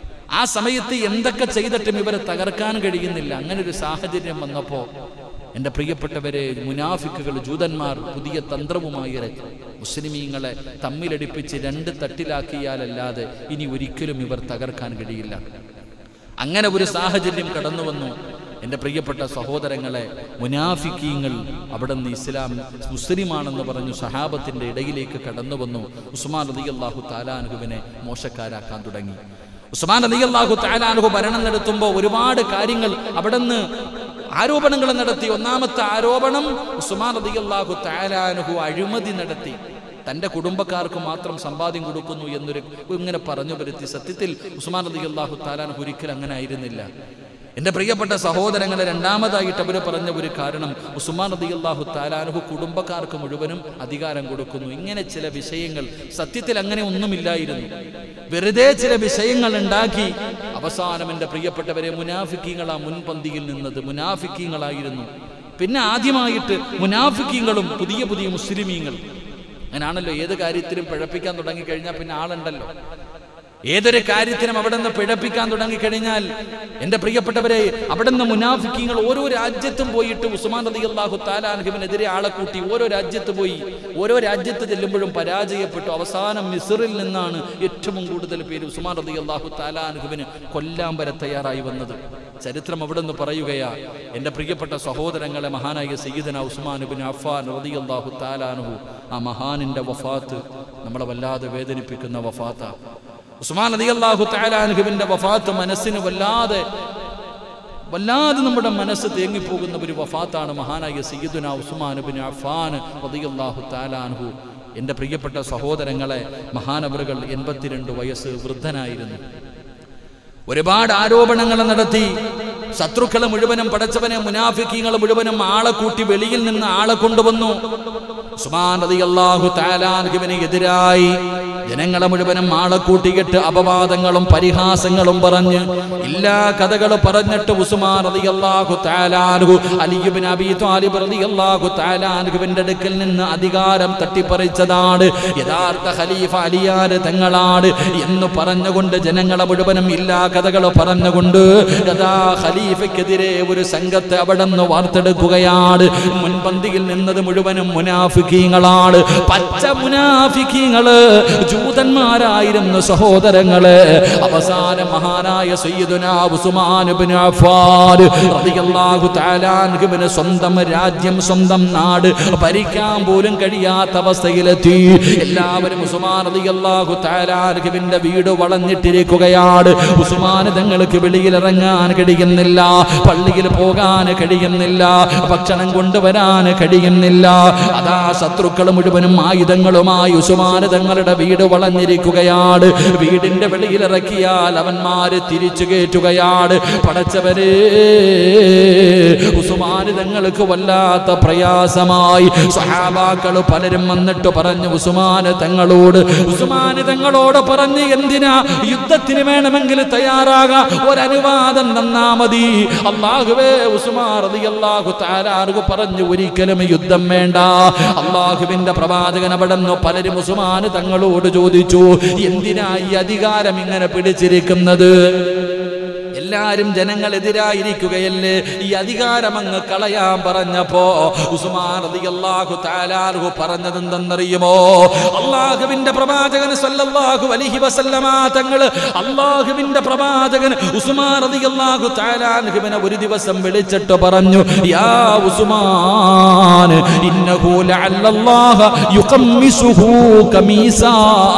ആ സമയത്ത് എന്തൊക്കെ ചെയ്തിട്ടും ഇവരെ തകർക്കാൻ കഴിയുന്നില്ല. അങ്ങനെ ഒരു സാഹചര്യം വന്നപ്പോൾ എൻ്റെ പ്രിയപ്പെട്ടവരെ, മുനാഫിക്കുകൾ, ജൂതന്മാർ പുതിയ തന്ത്രവുമായി ഇറക്കി. മുസ്ലിമീങ്ങളെ തമ്മിലടിപ്പിച്ച് 2 തട്ടിലാക്കിയാലല്ലാതെ ഇനി ഒരിക്കലും ഇവർ തകർക്കാൻ കഴിയില്ല. അങ്ങനെ ഒരു സാഹചര്യം കടന്നു വന്നു. എൻ്റെ പ്രിയപ്പെട്ട സഹോദരങ്ങളെ, മുനാഫിക്കീങ്ങൾ അവിടെ നിന്ന് ഇസ്ലാം മുസ്ലിമാണെന്ന് പറഞ്ഞു സഹാബത്തിന്റെ ഇടയിലേക്ക് കടന്നു വന്നു. ഉസ്മാൻ റളിയല്ലാഹു തആല അൻഹുവിനെ മോശക്കാരാക്കാൻ തുടങ്ങി. ഉസ്മാൻ റളിയല്ലാഹു തആല അൻഹു ഭരണം നടത്തുമ്പോൾ ഒരുപാട് കാര്യങ്ങൾ അവിടെ നിന്ന് ആരോപണങ്ങൾ നടത്തി. ഒന്നാമത്തെ ആരോപണം, ഉസ്മാൻ റളിയല്ലാഹു തആല അൻഹു അഴിമതി നടത്തി. തൻ്റെ കുടുംബക്കാർക്ക് മാത്രം സമ്പാദ്യം കൊടുക്കുന്നു എന്നൊരു ഇങ്ങനെ പറഞ്ഞു വരുത്തി. സത്യത്തിൽ ഉസ്മാൻ റളിയല്ലാഹു തആല അൻഹു ഒരിക്കലും അങ്ങനെ ആയിരുന്നില്ല. എൻ്റെ പ്രിയപ്പെട്ട സഹോദരങ്ങളെ, രണ്ടാമതായിട്ട് അവർ പറഞ്ഞ ഒരു കാരണം, ഉസ്മാൻ റളിയല്ലാഹു തആല അൻഹു കുടുംബക്കാർക്ക് മുഴുവനും അധികാരം കൊടുക്കുന്നു. ഇങ്ങനെ ചില വിഷയങ്ങൾ, സത്യത്തിൽ അങ്ങനെ ഒന്നുമില്ലായിരുന്നു. വെറുതെ ചില വിഷയങ്ങൾ ഉണ്ടാക്കി അവസാനം എൻ്റെ പ്രിയപ്പെട്ടവരെ, മുനാഫിക്കീങ്ങളാ മുൻപന്തിയിൽ നിന്നത്, മുനാഫിക്കീങ്ങളായിരുന്നു. പിന്നെ ആദ്യമായിട്ട് മുനാഫിക്കീങ്ങളും പുതിയ പുതിയ മുസ്ലിമീങ്ങൾ, അങ്ങനാണല്ലോ, ഏത് കാര്യത്തിലും പിഴപ്പിക്കാൻ തുടങ്ങിക്കഴിഞ്ഞാൽ പിന്നെ ആളുണ്ടല്ലോ. ഏതൊരു കാര്യത്തിനും അവിടെ നിന്ന് പിഴപ്പിക്കാൻ തുടങ്ങിക്കഴിഞ്ഞാൽ എൻ്റെ പ്രിയപ്പെട്ടവരെ, അവിടെ നിന്ന് മുനാഫിക്കീങ്ങൾ ഓരോ രാജ്യത്തും പോയിട്ട് ഉസ്മാൻ റളിയല്ലാഹു തആല അൻഹുവിനെതിരെ ആളെ കൂട്ടി ഓരോ രാജ്യത്ത് പോയി. ഓരോ രാജ്യത്ത് ചെല്ലുമ്പോഴും പരാജയപ്പെട്ടു. അവസാനം മിസ്റിൽ നിന്നാണ് ഏറ്റവും കൂടുതൽ പേര് ഉസ്മാൻ റളിയല്ലാഹു തആല അൻഹുവിനെ കൊല്ലാൻ വരെ തയ്യാറായി വന്നത്. ചരിത്രം അവിടെ നിന്ന് പറയുകയാ. എൻ്റെ പ്രിയപ്പെട്ട സഹോദരങ്ങളെ, മഹാനായ സയ്യിദന ഉസ്മാൻ ഇബ്നു അഫ്ഫാൻ റളിയല്ലാഹു തആല അൻഹു, ആ മഹാനിൻ്റെ വഫാത്ത് നമ്മളെ വല്ലാതെ വേദനിപ്പിക്കുന്ന വഫാത്താണ്. ഉസ്മാൻ റളിയല്ലാഹു തആല അൻഹുവിന്റെ വഫാത്ത് മനസ്സിന് വല്ലാതെ നമ്മുടെ മനസ്സ് തേങ്ങിപ്പോകുന്ന ഒരു വഫാത്താണ് മഹാനായ സയ്യിദുന ഉസ്മാൻ ഇബ്നു അഫ്ഫാൻ റളിയല്ലാഹു തആല അൻഹു. എൻ്റെ പ്രിയപ്പെട്ട സഹോദരങ്ങളെ, മഹാനവറുകൾ 82 വയസ്സ് വൃദ്ധനായിരുന്നു. ഒരുപാട് ആരോപണങ്ങൾ നടത്തി. ശത്രുക്കളെ മുഴുവനും, പടച്ചവനെ മുനാഫിക്കീങ്ങൾ മുഴുവനും ആളെ കൂട്ടി വെളിയിൽ നിന്ന് ആളെ കൊണ്ടുവന്നു. ഉസ്മാൻ റളിയല്ലാഹു തആല അൻഹുവിന് എതിരായി ജനങ്ങളെ മുഴുവനും ആളെ കൂട്ടിയിട്ട് അപവാദങ്ങളും പരിഹാസങ്ങളും പറഞ്ഞ് എല്ലാ കഥകൾ പറഞ്ഞിട്ട് ഉസ്മാൻ റളിയല്ലാഹു തആല അൻഹു അലി ഇബ്നു അബീ ത്വാലിബ് റളിയല്ലാഹു തആല അൻഹുവിന്റെ അടുക്കൽ നിന്ന് അധികാരം തട്ടിപ്പറിച്ചതാണ്, യഥാർത്ഥ ഖലീഫ അലിയാർ തങ്ങളാണ് എന്ന് പറഞ്ഞുകൊണ്ട് ജനങ്ങളെ മുഴുവനും എല്ലാ കഥകൾ പറഞ്ഞുകൊണ്ട് യഥാ ഖലീഫയ്ക്കെതിരെ ഒരു സംഘത്തെ അവിടെ നിന്ന് വാർത്തെടുക്കുകയാണ്. മുൻപന്തിയിൽ നിന്നത് മുഴുവനും മുനാഫിക്കീങ്ങളാണ്, പച്ച മുനാഫിക്കീങ്ങള്, ജൂതന്മാരായിരുന്നു സഹോദരങ്ങളെ. അവസാനം മഹാനായ സയ്യിദുനാ ഉസ്മാൻ ഇബ്നു അഫ്ഫാൻ റളിയല്ലാഹു തആല അൻഹുവിന് സ്വന്തം രാജ്യം, സ്വന്തം നാട് ഭരിക്കാൻ പോലും കഴിയാത്ത അവസ്ഥയിലെത്തി. എല്ലാവരും ഉസ്മാൻ റളിയല്ലാഹു തആല അൻഹുവിന്റെ വീട് വളഞ്ഞിട്ടിരിക്കുകയാണ്. ഉസ്മാൻ തങ്ങൾക്ക് വെളിയിലിറങ്ങാൻ കഴിയുന്നില്ല, പള്ളിയിൽ പോകാൻ കഴിയുന്നില്ല, ഭക്ഷണം കൊണ്ടുവരാൻ കഴിയുന്നില്ല. അതാ ശത്രുക്കൾ മുഴുവനും ആയുധങ്ങളുമായി ഉസ്മാൻ തങ്ങളുടെ വീട് വളഞ്ഞിരിക്കുകയാണ്. വീടിന്റെ വെളിയിലിറക്കിയാൽ അവന്മാര് തിരിച്ചു കയറ്റുകയാണ്. പടച്ചവരെ, ഉസ്മാൻ തങ്ങൾക്ക് വല്ലാത്ത പ്രയാസമായി. സ്വഹാബാക്കൾ പലരും വന്നിട്ട് പറഞ്ഞു ഉസ്മാൻ തങ്ങളോട് പറഞ്ഞു, എന്തിനാ യുദ്ധത്തിന് വേണമെങ്കിൽ തയ്യാറാകാം, ഒരനുവാദം തന്നാ മതി. അല്ലാഹുവേ, ഉസ്മാൻ റളിയല്ലാഹു തആല അൻഹു പറഞ്ഞു, ഒരിക്കലും യുദ്ധം വേണ്ട. അല്ലാഹുവിന്റെ പ്രവാചകൻ അവിടെ നിന്ന് പലരും ഉസ്മാൻ തങ്ങളോട് ചോദിച്ചു, എന്തിനാ ഈ അധികാരം ഇങ്ങനെ പിടിച്ചിരിക്കുന്നത്? എല്ലാരും ജനങ്ങളെതിരായിരിക്കുകയല്ലേ, ഈ അധികാരം അങ്ങ് കളയാൻ പറഞ്ഞപ്പോ ഉസ്മാൻ റളിയല്ലാഹു തആല അൻഹു പറഞ്ഞതെന്തെന്നറിയുമോ? അല്ലാഹുവിന്റെ പ്രവാചകൻ സല്ലല്ലാഹു അലൈഹി വസല്ലമ തങ്ങൾ, അല്ലാഹുവിന്റെ പ്രവാചകൻ ഉസ്മാൻ റളിയല്ലാഹു തആല അൻഹുവിനെ ഒരു ദിവസം വിളിച്ചിട്ട് പറഞ്ഞു, യാ ഉസ്മാൻ, ഇന്നഹു ലഅല്ലല്ലാഹ യുഖമ്മിസുഹു കമീസാ.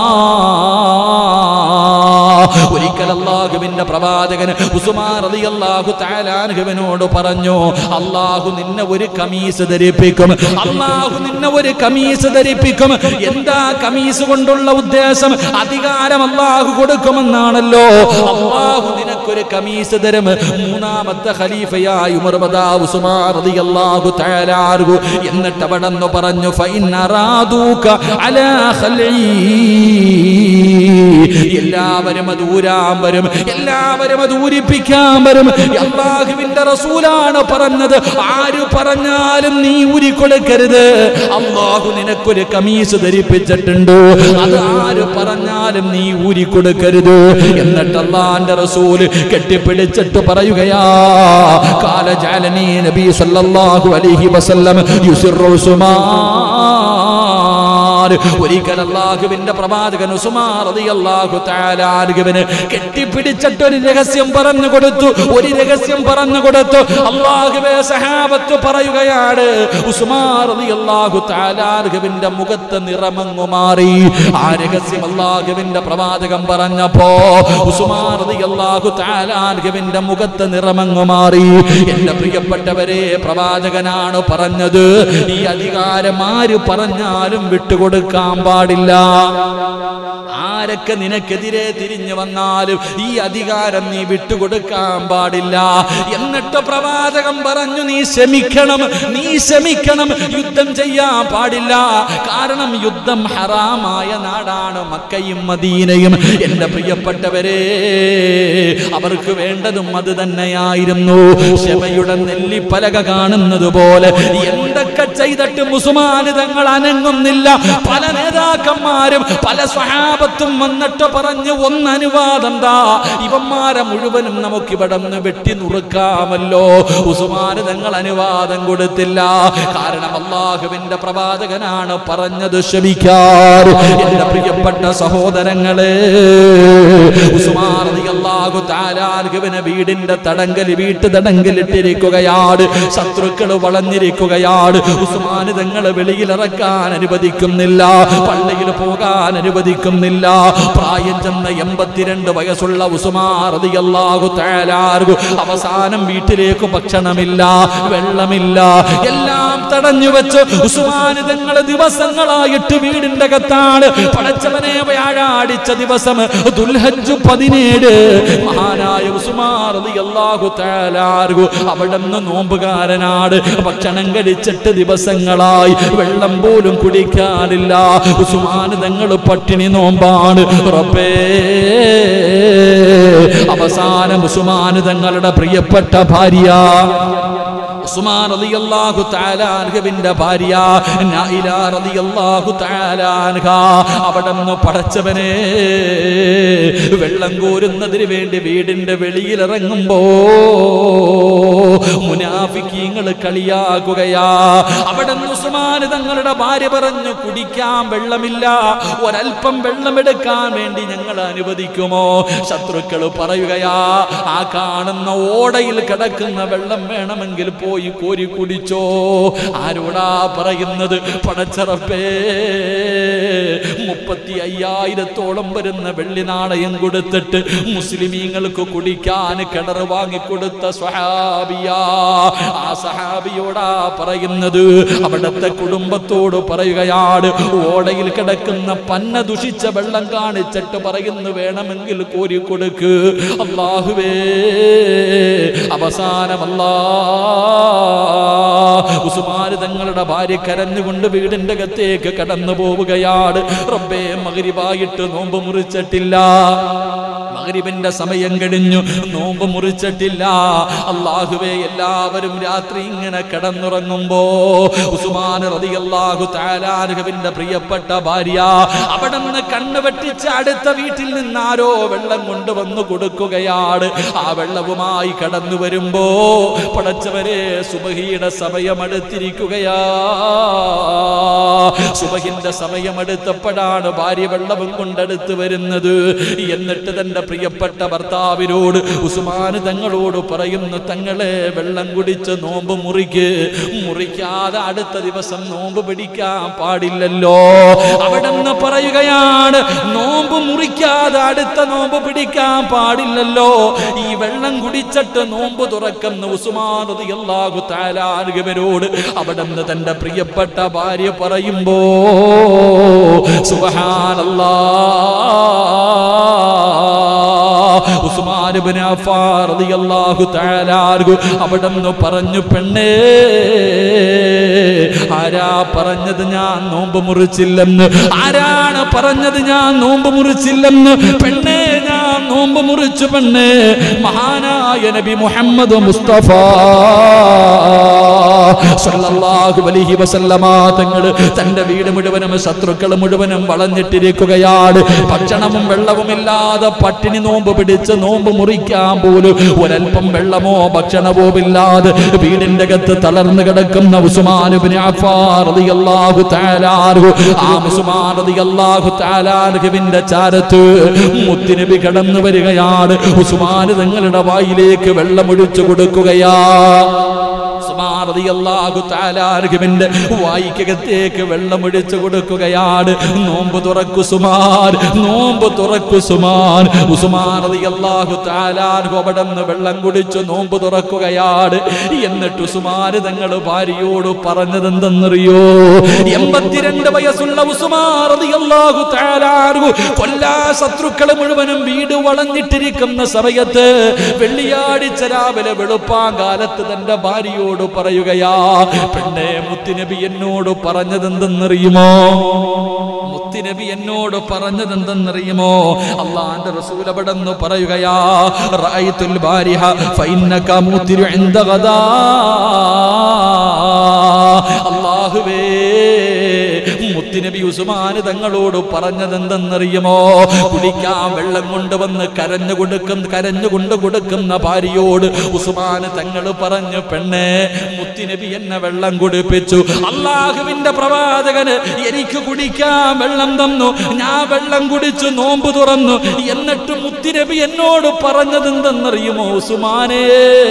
ഒരിക്കൽ അല്ലാഹുവിന്റെ പ്രവാചകൻ ഉസ്മാൻ റളിയല്ലാഹു തആല അൻഹുവിനോട് പറഞ്ഞു, അല്ലാഹു നിന്നെ ഒരു കമീസ് ധരിപ്പിക്കും, അല്ലാഹു നിന്നെ ഒരു കമീസ് ധരിപ്പിക്കും. എന്താ കമീസ് കൊണ്ടുള്ള ഉദ്ദേശം? അധികാരം അല്ലാഹു കൊടുക്കുമെന്നാണല്ലോ. അല്ലാഹു നിനക്കൊരു കമീസ് തരും. മൂന്നാമത്തെ ഖലീഫയായി ഉമർ ഉസ്മാൻ റളിയല്ലാഹു തആല അൻഹു എന്നിട്ട് അവിടെ നിന്ന് പറഞ്ഞു, ഫഇൻ അറാദൂക അലാ ഖൽഈ. എല്ലാവരും അത് ഊരാൻ വരും, എല്ലാവരും അത് ഊരിപ്പിക്കാൻ വരും. അല്ലാഹുവിന്റെ റസൂലാണ് പറഞ്ഞത്, ആര് പറഞ്ഞാലും നീ ഊരിക്കൊടുക്കരുത്. അല്ലാഹു നിനക്കൊരു കമീസ് ധരിപ്പിച്ചിട്ടുണ്ട്, അത് ആര് പറഞ്ഞാലും നീ ഊരിക്കൊടുക്കരുത്. എന്നിട്ട് അല്ലാഹുവിന്റെ റസൂല് കെട്ടിപ്പിടിച്ചിട്ട് പറയുകയാ, ഖാല ജഅലനി നബി സല്ലല്ലാഹു അലൈഹി വസല്ലം യുസിറു ഉസ്മാൻ. ഒരിക്കൽ അല്ലാഹുവിന്റെ പ്രവാചകൻ ഉസ്മാൻ റളിയല്ലാഹു തആല അൻഹുവിനെ കെട്ടിപ്പിടിച്ചിട്ട് ഒരു രഹസ്യം പറഞ്ഞു കൊടുത്തു, ഒരു രഹസ്യം പറഞ്ഞു കൊടുത്തു. അല്ലാഹുവേ, സഹാബത്ത് പറയുകയാണ്, ഉസ്മാൻ റളിയല്ലാഹു തആല അൻഹുവിന്റെ മുഖത്ത് നിറമങ്ങു മാറി. ആ രഹസ്യം അല്ലാഹുവിന്റെ പ്രവാചകൻ പറഞ്ഞപ്പോ ഉസ്മാൻ റളിയല്ലാഹു തആല അൻഹുവിന്റെ മുഖത്ത് നിറമങ്ങു മാറി. എന്റെ പ്രിയപ്പെട്ടവരെ, പ്രവാചകനാണ് പറഞ്ഞത്, ഈ അധികാരം ആര് പറഞ്ഞാലും വിട്ടുകൊടുക്കാൻ പാടില്ല. ആരൊക്കെ നിനക്കെതിരെ തിരിഞ്ഞു വന്നാലും ഈ അധികാരം നീ വിട്ടുകൊടുക്കാൻ പാടില്ല. എന്നിട്ട് പ്രവാചകൻ പറഞ്ഞു, നീ ക്ഷമിക്കണം, നീ ക്ഷമിക്കണം, യുദ്ധം ചെയ്യാൻ പാടില്ല. കാരണം യുദ്ധം ഹറാമായ നാടാണ് മക്കയും മദീനയും. എന്റെ പ്രിയപ്പെട്ടവരെ, അവർക്ക് വേണ്ടതും അത് തന്നെയായിരുന്നു. ക്ഷമയുടെ നെല്ലിപ്പലക കാണുന്നത് പോലെ എന്തൊക്കെ ചെയ്തിട്ട് ഉസ്മാൻ തങ്ങൾ അനങ്ങുന്നില്ല. പല നേതാക്കന്മാരും പല സ്വഹാബത്തും വന്നിട്ട് പറഞ്ഞു, ഒന്ന് അനുവാദം താ, ഇവന്മാരെ മുഴുവനും നമുക്ക് ഇവിടെ നിന്ന് വെട്ടി നുറുക്കാമല്ലോ. ഉസ്മാൻ തങ്ങൾ അനുവാദം കൊടുത്തില്ല. കാരണം അല്ലാഹുവിന്റെ പ്രവാചകനാണ് പറഞ്ഞത്, ക്ഷമിക്കാറ്. എന്റെ പ്രിയപ്പെട്ട സഹോദരങ്ങളെ, ഉസ്മാൻ റളിയല്ലാഹു തആല അൻഹുവിനെ വീടിന്റെ വീട്ടുതടങ്കലിട്ടിരിക്കുകയാണ്. ശത്രുക്കൾ വളഞ്ഞിരിക്കുകയാണ്. ഉസ്മാൻ തങ്ങൾ വെളിയിൽ ഇറക്കാൻ അനുവദിക്കുന്നില്ല, പള്ളിയിൽ പോകാൻ അനുവദിക്കുന്നില്ല. പ്രായം ചെന്ന 82 വയസ്സുള്ള ഉസ്മാൻ റളിയല്ലാഹു തആല അൻഹു അവസാനം വീട്ടിലേക്ക് ഭക്ഷണമില്ല, വെള്ളമില്ല, എല്ലാം തടഞ്ഞു വെച്ച് ഉസ്മാൻ തങ്ങൾ ദിവസങ്ങളായിട്ട് വീടിന്റെ അകത്താണ്. പടച്ചവനെ, വ്യാഴാഴ്ച ദിവസം ദുൽഹജ്ജ് 17 മഹാനായ ഉസ്മാൻ റളിയല്ലാഹു തആല അൻഹു അവിടുന്ന് നോമ്പുകാരനാണ്. ഭക്ഷണം കഴിച്ചിട്ട് ദിവസങ്ങളായി, വെള്ളം പോലും കുടിക്കാനില്ല. ഉസ്മാൻ തങ്ങൾ പട്ടിണി നോമ്പാണ്. റബ്ബേ, അവസാനം ഉസ്മാൻ തങ്ങളുടെ പ്രിയപ്പെട്ട ഭാര്യ ഉസ്മാൻ റളിയല്ലാഹു തആല അൻഹുവിന്റെ ഭാര്യ നായില റളിയല്ലാഹു തആല അൻഹ അവിടുന്ന് പടച്ചവനെ വെള്ളം കോരുന്നതിന് വേണ്ടി വീടിന്റെ വെളിയിൽ ഇറങ്ങുമ്പോ മുനാഫിക്കീങ്ങൾ കളിയാകുകയാ. അവിടുന്ന് ഉസ്മാൻ തങ്ങളുടെ ഭാര്യ പറഞ്ഞു, കുടിക്കാൻ വെള്ളമില്ല, ഒരൽപ്പം വെള്ളമെടുക്കാൻ വേണ്ടി ഞങ്ങൾ അനുവദിക്കുമോ? ശത്രുക്കൾ പറയുകയാ, ആ കാണുന്ന ഓടയിൽ കിടക്കുന്ന വെള്ളം വേണമെങ്കിൽ പോയി കോരി കുടിച്ചോ. ആരോടാ പറയുന്നത്? പടച്ചറപ്പേ, 35,000 വരുന്ന വെള്ളി നാണയം കൊടുത്തിട്ട് മുസ്ലിമീങ്ങൾക്ക് കുടിക്കാൻ കിണർ വാങ്ങിക്കൊടുത്ത സ്വഹാബിയാ. ആ സഹാബിയോടാ പറയുന്നത്. അവിടുത്തെ കുടുംബത്തോട് പറയുകയാണ്, ഓടയിൽ കിടക്കുന്ന പന്ന ദുഷിച്ച വെള്ളം കാണിച്ചിട്ട് പറയുന്നു, വേണമെങ്കിൽ കോരി കൊടുക്ക്. അല്ലാഹുവേ, അവസാനമല്ലാ ഉസ്മാൻ തങ്ങളുടെ ഭാര്യ കരഞ്ഞുകൊണ്ട് വീടിന്റെ അകത്തേക്ക് കടന്നു പോവുകയാണ്. റബ്ബേ, മഗ്രിബായിട്ട് നോമ്പ് മുറിച്ചിട്ടില്ല, മഗ്രിബിന്റെ സമയം കഴിഞ്ഞു, നോമ്പ് മുറിച്ചിട്ടില്ല. അല്ലാഹുവേ, എല്ലാവരും രാത്രി ഇങ്ങനെ കിടന്നുറങ്ങുമ്പോ ഉസ്മാൻ റളിയല്ലാഹു തആല അൻഹുവിന്റെ പ്രിയപ്പെട്ട ഭാര്യ അവിടുന്ന് കണ്ണ് വെട്ടിച്ച് അടുത്ത വീട്ടിൽ നിന്ന് ആരോ വെള്ളം കൊണ്ടുവന്നു കൊടുക്കുകയാണ്. ആ വെള്ളവുമായി കടന്നു വരുമ്പോ പടച്ചവരെ, സുബഹിയുടെ സമയമടുത്തിരിക്കുകയാ. സുബഹിന്റെ സമയമെടുത്തപ്പോഴാണ് ഭാര്യ വെള്ളവും കൊണ്ടെടുത്ത് വരുന്നത്. എന്നിട്ട് തന്റെ പ്രിയപ്പെട്ട ഭർത്താവിനോട് ഉസ്മാൻ തങ്ങളോട് പറയുന്നു, തങ്ങളെ വെള്ളം കുടിച്ച് നോമ്പ് മുറിക്കാതെ അടുത്ത ദിവസം നോമ്പ് പിടിക്കാൻ പാടില്ലല്ലോ. അവിടെന്ന് പറയുകയാണ്, നോമ്പ് മുറിക്കാതെ അടുത്ത നോമ്പ് പിടിക്കാൻ പാടില്ലല്ലോ. ഈ വെള്ളം കുടിച്ചിട്ട് നോമ്പ് തുറക്കുന്ന ഉസ്മാൻ റളിയല്ലാഹു തആല അൻഹുവിനോട് അവിടെന്ന് തന്റെ പ്രിയപ്പെട്ട ഭാര്യ പറയുമ്പോ സുബ്ഹാനല്ലാഹ്, ഉസ്മാൻ ഇബ്നു അഫ്ഫാൻ റളിയല്ലാഹു തആല അൻഹു അവിടെന്ന് പറഞ്ഞു, പെണ്ണേ, ആരാ പറഞ്ഞത് ഞാൻ നോമ്പ് മുറിച്ചില്ലെന്ന്? ആരാണ് പറഞ്ഞത് ഞാൻ നോമ്പ് മുറിച്ചില്ലെന്ന്? പെണ്ണേ, ഞാൻ നോമ്പ് മുറിച്ചു. പെണ്ണേ, മഹാനായ നബി മുഹമ്മദ് മുസ്തഫ സല്ലല്ലാഹു അലൈഹി വസല്ലമ തങ്ങൾ തന്റെ വീട് മുഴുവനും ശത്രുക്കൾ മുഴുവനും വളഞ്ഞിട്ടിരിക്കുകയാണ്. ഭക്ഷണവും വെള്ളവുമില്ലാതെ പട്ടിണി നോമ്പ് പിടിച്ച് നോമ്പ് മുറിക്കാൻ പോലും ഒരൽപ്പം വെള്ളമോ ഭക്ഷണമോ ഇല്ലാതെ വീടിന്റെ അകത്ത് തളർന്നു കിടക്കുന്ന ഉസ്മാൻ ഇബ്നു അഫ്ഫാൻ റളിയല്ലാഹു തആല അൻഹു, ആ ഉസ്മാൻ റളിയല്ലാഹു തആല അൻഹുവിന്റെ ചാരത്ത് മുത്തുനബി കടന്നു വരികയാണ്. ഉസ്മാൻ തങ്ങളുടെ വായിലേക്ക് വെള്ളമൊഴിച്ചു കൊടുക്കുകയാ. ഉസ്മാൻ റളിയല്ലാഹു തആല അൻഹുവിന്റെ വായിക്കകത്തേക്ക് വെള്ളമൊഴിച്ചു കൊടുക്കുകയാണ്. നോമ്പ് തുറക്കു ഉസ്മാൻ, നോമ്പ് തുറക്കു ഉസ്മാൻ. ഉസ്മാൻ റളിയല്ലാഹു തആല അൻഹു അവിടുന്ന് വെള്ളം കുടിച്ചു നോമ്പ് തുറക്കുകയാണ്. എന്നിട്ട് ഉസ്മാൻ തങ്ങൾ ഭാര്യയോട് പറഞ്ഞത് എന്തെന്നറിയോ? 82 വയസ്സുള്ള ഉസ്മാൻ റളിയല്ലാഹു തആല അൻഹു കൊല്ലാ ശത്രുക്കൾ മുഴുവനും വീട് വളഞ്ഞിട്ടിരിക്കുന്ന സമയത്ത് വെള്ളിയാഴ്ച രാവിലെ വെളുപ്പാങ്കാലത്ത് തന്റെ ഭാര്യയോട് പറയുകയാ, പെണ്ണെ, മുത്തുനബി എന്നോട് പറഞ്ഞതെന്തെന്നറിയുമോ? മുത്തുനബി എന്നോട് പറഞ്ഞതെന്തെന്നറിയുമോ? അല്ലാഹുവിന്റെ റസൂൽ അവിടെന്ന് പറയുകയാ, റഅയ്തുൽ ബാരിഹ ഫഇന്നക മുതിരു ഇൻദ ഗദാ. മുത്തുനബി ഉസ്മാൻ തങ്ങളോട് പറഞ്ഞതെന്തെന്നറിയുമോ? കുടിക്കാൻ വെള്ളം കൊണ്ടുവന്ന് കരഞ്ഞുകൊണ്ട് കൊടുക്കുന്ന ഭാര്യയോട് ഉസ്മാൻ തങ്ങൾ പറഞ്ഞു, പെണ്ണേ, മുത്തുനബി എന്നെ വെള്ളം കുടിപ്പിച്ചു, അള്ളാഹുവിന്റെ പ്രവാചകന് എനിക്ക് കുടിക്കാൻ വെള്ളം തന്നു, ഞാൻ വെള്ളം കുടിച്ചു നോമ്പ് തുറന്നു. എന്നിട്ട് മുത്തുനബി എന്നോട് പറഞ്ഞതെന്തെന്നറിയുമോ? ഉസ്മാനേ,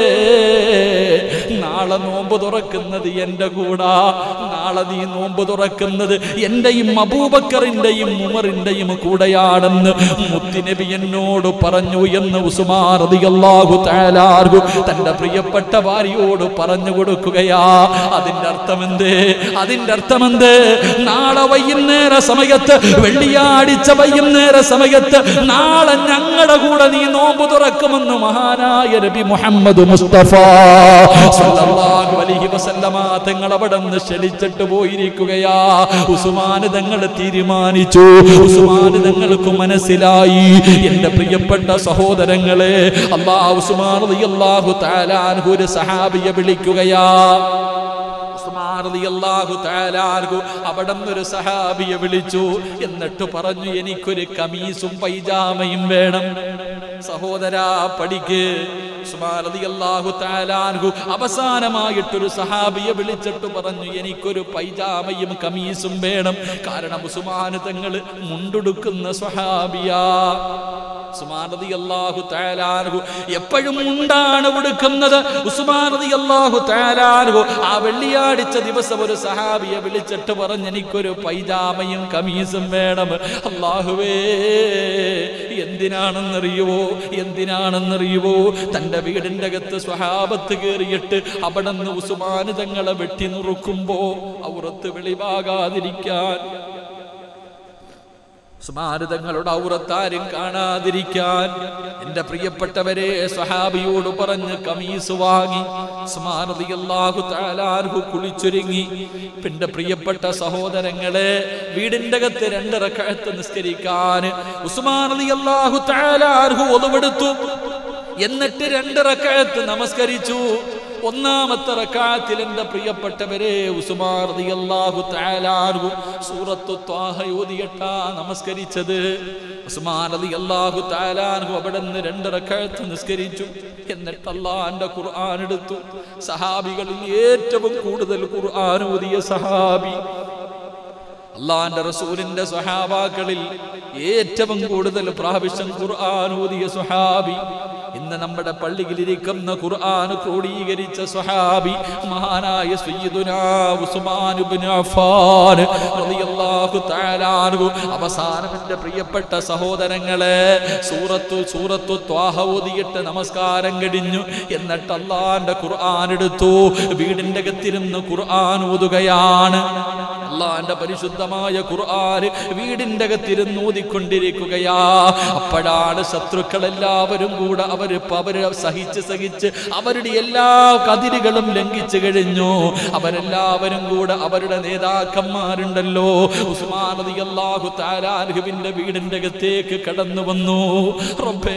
നാളെ നോമ്പ് തുറക്കുന്നത് എന്റെ കൂടാ, നാളെ നീ നോമ്പ് തുറക്കുന്നത് എന്റെയും അബൂബക്കറിന്റെയും ഉമറിന്റെയും കൂടെയാണെന്ന് മുത്തുനബി എന്നോട് പറഞ്ഞു എന്ന് ഉസ്മാൻ റളിയല്ലാഹു തആല അൻഹു തന്റെ പ്രിയപ്പെട്ട ഭാര്യയോട് പറഞ്ഞു കൊടുക്കുകയാ. അതിന്റെ അർത്ഥമെന്തേ? നാളെ വൈകുന്നേര സമയത്ത്, വെള്ളിയാഴ്ച വൈകുന്നേര സമയത്ത്, നാളെ ഞങ്ങളുടെ കൂടെ നീ നോമ്പ് തുറക്കുമെന്ന് മഹാനായ നബി മുഹമ്മദ് മുസ്തഫ സല്ലല്ലാഹു അലൈഹി വസല്ലമ തങ്ങൾ അവിടെ നിന്ന് ക്ഷണിച്ചിട്ട് പോയിരിക്കുകയാ. ഉസ്മാൻ തങ്ങൾ തീരുമാനിച്ചു, ഉസ്മാൻ തങ്ങൾക്ക് മനസ്സിലായി, എന്റെ പ്രിയപ്പെട്ട സഹോദരങ്ങളെ, ഉസ്മാൻ റളിയല്ലാഹു തആല അൻഹു ഒരു സഹാബിയെ വിളിക്കുകയാ. ഉസ്മാൻ റളിയല്ലാഹു തആല അൻഹു അവിടെ ഒരു സഹാബിയെ വിളിച്ചു. എന്നിട്ട് പറഞ്ഞു, എനിക്കൊരു കമീസും പൈജാമയും വേണം. സഹോദരാ, പഠിക്ക്. ഉസ്മാൻ റളിയല്ലാഹു തആല അൻഹു അവസാനമായിട്ടൊരു സഹാബിയെ വിളിച്ചിട്ട് പറഞ്ഞു, എനിക്കൊരു പൈജാമയും കമീസും വേണം. കാരണം ഉസ്മാൻ തങ്ങൾ മുണ്ടുടുക്കുന്ന സ്വഹാബിയാ. ഉസ്മാൻ റളിയല്ലാഹു തആല അൻഹു എപ്പോഴും മുണ്ടാണ് ഉടുക്കുന്നത്. ഉസ്മാൻ റളിയല്ലാഹു തആല അൻഹു ആ വെള്ളിയാഴ്ച ദിവസം ഒരു സഹാബിയെ വിളിച്ചിട്ട് പറഞ്ഞു, എനിക്കൊരു പൈജാമയും കമീസും വേണം. അല്ലാഹുവേ, എന്തിനാണെന്നറിയുവോ? തന്റെ വീടിന്റെ അകത്ത് സ്വഹാബത്ത് കയറിയിട്ട് അവിടെ നിന്ന് ഉസ്മാൻ തങ്ങളെ വെട്ടി നുറുക്കുമ്പോ ഔറത്ത് വെളിവാകാതിരിക്കാൻ, ഉസ്മാൻ തങ്ങളുടെ ഔറത്താരും കാണാതിരിക്കാൻ, എന്റെ പ്രിയപ്പെട്ടവരെ, സ്വഹാബിയോട് പറഞ്ഞ് കമീസ് വാങ്ങി. ഉസ്മാൻ റളിയല്ലാഹു തആല അൻഹു കുളിച്ചൊരുങ്ങി. എന്റെ പ്രിയപ്പെട്ട സഹോദരങ്ങളെ, വീടിന്റെ അകത്ത് 2 റക്അത്ത് നിസ്കരിക്കാൻ ഉസ്മാൻ റളിയല്ലാഹു തആല അൻഹു ഒളുവെടുത്തു. എന്നിട്ട് 2 റക്അത്ത് നമസ്കരിച്ചു. ഒന്നാമത്തെ റക്അത്തിൽ എന്റെ പ്രിയപ്പെട്ടവരെ, ഉസ്മാൻ റളിയല്ലാഹു തആല അൻഹു സൂറത്തു ത്വാഹ ഓതിയിട്ടാ നമസ്കരിച്ചത്. ഉസ്മാൻ റളിയല്ലാഹു തആല അൻഹു അവിടെ നിന്ന് 2 റക്അത്ത് നിസ്കരിച്ചു. എന്നിട്ട് അല്ലാഹുവിന്റെ ഖുർആൻ എടുത്തു. സഹാബികളിൽ ഏറ്റവും കൂടുതൽ ഖുർആൻ ഓതിയ സഹാബി, അല്ലാഹുവിന്റെ റസൂലിന്റെ സ്വഹാബാക്കളിൽ ഏറ്റവും കൂടുതൽ പ്രാവശ്യം ഖുർആൻ ഓതിയ സ്വഹാബി, ഇന്ന് നമ്മുടെ പള്ളിയിലിരിക്കുന്ന ഖുർആൻ ക്രോഡീകരിച്ച സ്വഹാബി, മഹാനായ സയ്യിദുനാ ഉസ്മാൻ ഇബ്നു അഫ്ഫാൻ റളിയല്ലാഹു തആല അൻഹു. അവസാനം എന്റെ പ്രിയപ്പെട്ട സഹോദരങ്ങളെ, സൂറത്തു ത്വാഹ ഓതിയിട്ട് നമസ്കാരം കഴിഞ്ഞു. എന്നിട്ട് അല്ലാഹുവിന്റെ ഖുർആൻ എടുത്തു. വീടിന്റെ അകത്തിരുന്ന് ഖുർആൻ ഓതുകയാണ്. അല്ലാഹുവിന്റെ പരിശുദ്ധമായ ഖുർആൻ വീടിന്റെ അകത്തിരുന്ന് ഓതിക്കൊണ്ടിരിക്കുകയാ. അപ്പോഴാണ് ശത്രുക്കളെല്ലാവരും കൂടെ അവര് സഹിച്ച് അവരുടെ എല്ലാ കതിരുകളും ലംഘിച്ചു കഴിഞ്ഞു. അവരെല്ലാവരും കൂടെ അവരുടെ നേതാക്കന്മാരുണ്ടല്ലോ, ഉസ്മാൻ റളിയല്ലാഹു തആല അൻഹുവിന്റെ വീടിന്റെ അകത്തേക്ക് കടന്നു വന്നു. റബ്ബേ,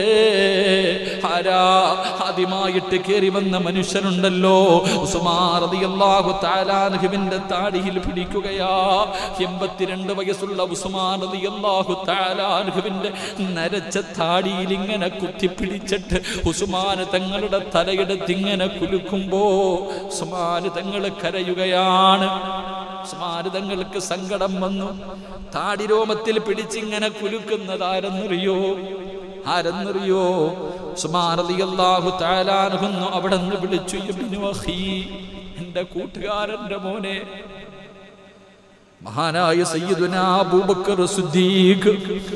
ആദ്യമായിട്ട് കയറി വന്ന മനുഷ്യനുണ്ടല്ലോ, ഉസ്മാൻ റളിയല്ലാഹു തആല അൻഹുവിന്റെ താടിയിൽ പിടിക്കുകയാ. 82 വയസ്സുള്ള ഉസ്മാൻ റളിയല്ലാഹു തആല അൻഹുവിന്റെ നരച്ച താടിയിൽ ഇങ്ങനെ കുത്തിപ്പിടിച്ചിട്ട് ഉസ്മാൻ തങ്ങളുടെ തലയെടുത്ത് ഇങ്ങനെ കുലുക്കുമ്പോ ഉസ്മാൻ തങ്ങൾ കരയുകയാണ്. ഉസ്മാൻ തങ്ങൾക്ക് സങ്കടം വന്നു. താടിരോമത്തിൽ പിടിച്ചിങ്ങനെ കുലുക്കുന്നത് ആരെന്നറിയോ? ഉസ്മാൻ റളിയല്ലാഹു തആല അൻഹു അവിടെ നിന്ന് വിളിച്ചു, ഇബ്നു അഖീ, എന്റെ കൂട്ടുകാരന്റെ മോനെ. മഹാനായ സയ്യിദുനാ അബൂബക്കർ സിദ്ദീഖ്,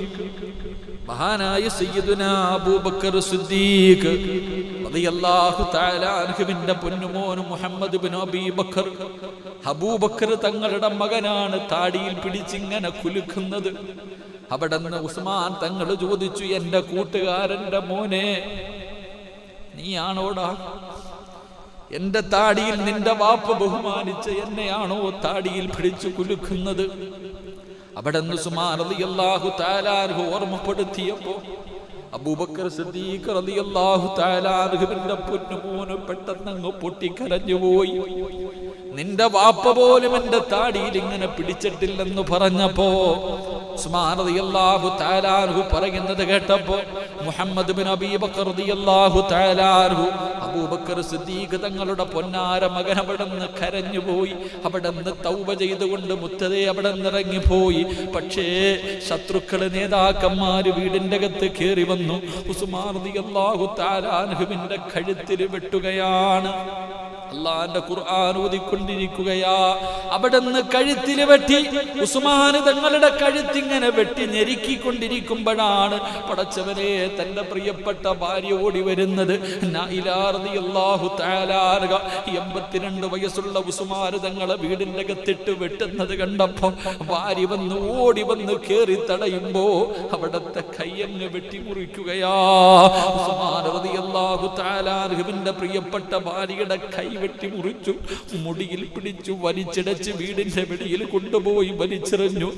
റളിയല്ലാഹു തആല അൻഹുവിന്റെ പൊന്നുമോൻ മുഹമ്മദ് ഇബ്നു അബീ ബക്കർ, അബൂബക്കർ തങ്ങളുടെ മകനാണ് താടിയിൽ പിടിച്ചിങ്ങനെ കുലുക്കുന്നത്. അവിടെ നിന്ന് ഉസ്മാൻ തങ്ങൾ ചോദിച്ചു, എന്റെ കൂട്ടുകാരന്റെ മോനെ, നീയാണോടാ എന്റെ താടിയിൽ നിന്റെ വാപ്പ ബഹുമാനിച്ച് എന്നെയാണോ താടിയിൽ പിടിച്ചു കുലുക്കുന്നത്? അവിടെ നിന്ന് ഉസ്മാൻ റളിയല്ലാഹു തആല അൻഹു ഓർമ്മപ്പെടുത്തിയപ്പോ അബൂബക്കർ സിദ്ദീഖ് റളിയല്ലാഹു തആല അൻഹുവിന്റെ പൊന്നുമോന് പെട്ടെന്ന് അങ്ങ് പൊട്ടിക്കരഞ്ഞുപോയി. നിന്റെ വാപ്പ പോലും എന്റെ താടിയിൽ ഇങ്ങനെ പിടിച്ചിട്ടില്ലെന്ന് പറഞ്ഞപ്പോ ഉസ്മാൻ റളിയല്ലാഹു തആല അൻഹു പറയുന്നത് കേട്ടപ്പോ മുഹമ്മദ് ബിൻ അബീ ബക്കർ റളിയല്ലാഹു തആല അൻഹു അബൂബക്കർ സിദ്ദീഖ് തങ്ങളുടെ പൊന്നാര മകൻ അവിടുന്ന് കരഞ്ഞുപോയി. അവിടുന്ന് തൗബ ചെയ്തുകൊണ്ട് മുത്തതേ അവിടെ ഇറങ്ങിപ്പോയി. പക്ഷേ ശത്രുക്കള് നേതാക്കന്മാര് വീടിന്റെ അകത്ത് കയറി വന്നു. ഉസ്മാൻ റളിയല്ലാഹു തആല അൻഹുവിന്റെ കഴുത്തിൽ വെട്ടുകയാണ്. അല്ലാഹുവിന്റെ ഖുർആൻ ഓതിക്കൊണ്ടിരിക്കുകയാ. അവിടുന്ന് കഴുത്തിൽ വെട്ടി. ഉസ്മാൻ തങ്ങളുടെ കഴുത്തിങ്ങനെ വെട്ടി ഞെരുക്കിക്കൊണ്ടിരിക്കുമ്പോഴാണ് പടച്ചവനെ തന്റെ പ്രിയപ്പെട്ട ഭാര്യ ഓടി വരുന്നത്. നായില റളിയല്ലാഹു തആല അൻഹ 82 വയസ്സുള്ള ഉസ്മാൻ തങ്ങളെ വീടിന്റെ അകത്തിട്ട് വെട്ടുന്നത് കണ്ടപ്പോ ഭാര്യ വന്ന് ഓടി വന്ന് കേറി തടയുമ്പോ അവിടത്തെ കയ്യങ്ങ് വെട്ടിമുറിക്കുകയാ. ഉസ്മാൻ റളിയല്ലാഹു തആല അൻഹുവിന്റെ പ്രിയപ്പെട്ട ഭാര്യയുടെ കൈ വെട്ടിമുറിച്ചു. മുടിയിൽ പിടിച്ചു വലിച്ചിടച്ച് വീടിന്റെ വെളിയിൽ കൊണ്ടുപോയി വലിച്ചെറിഞ്ഞു.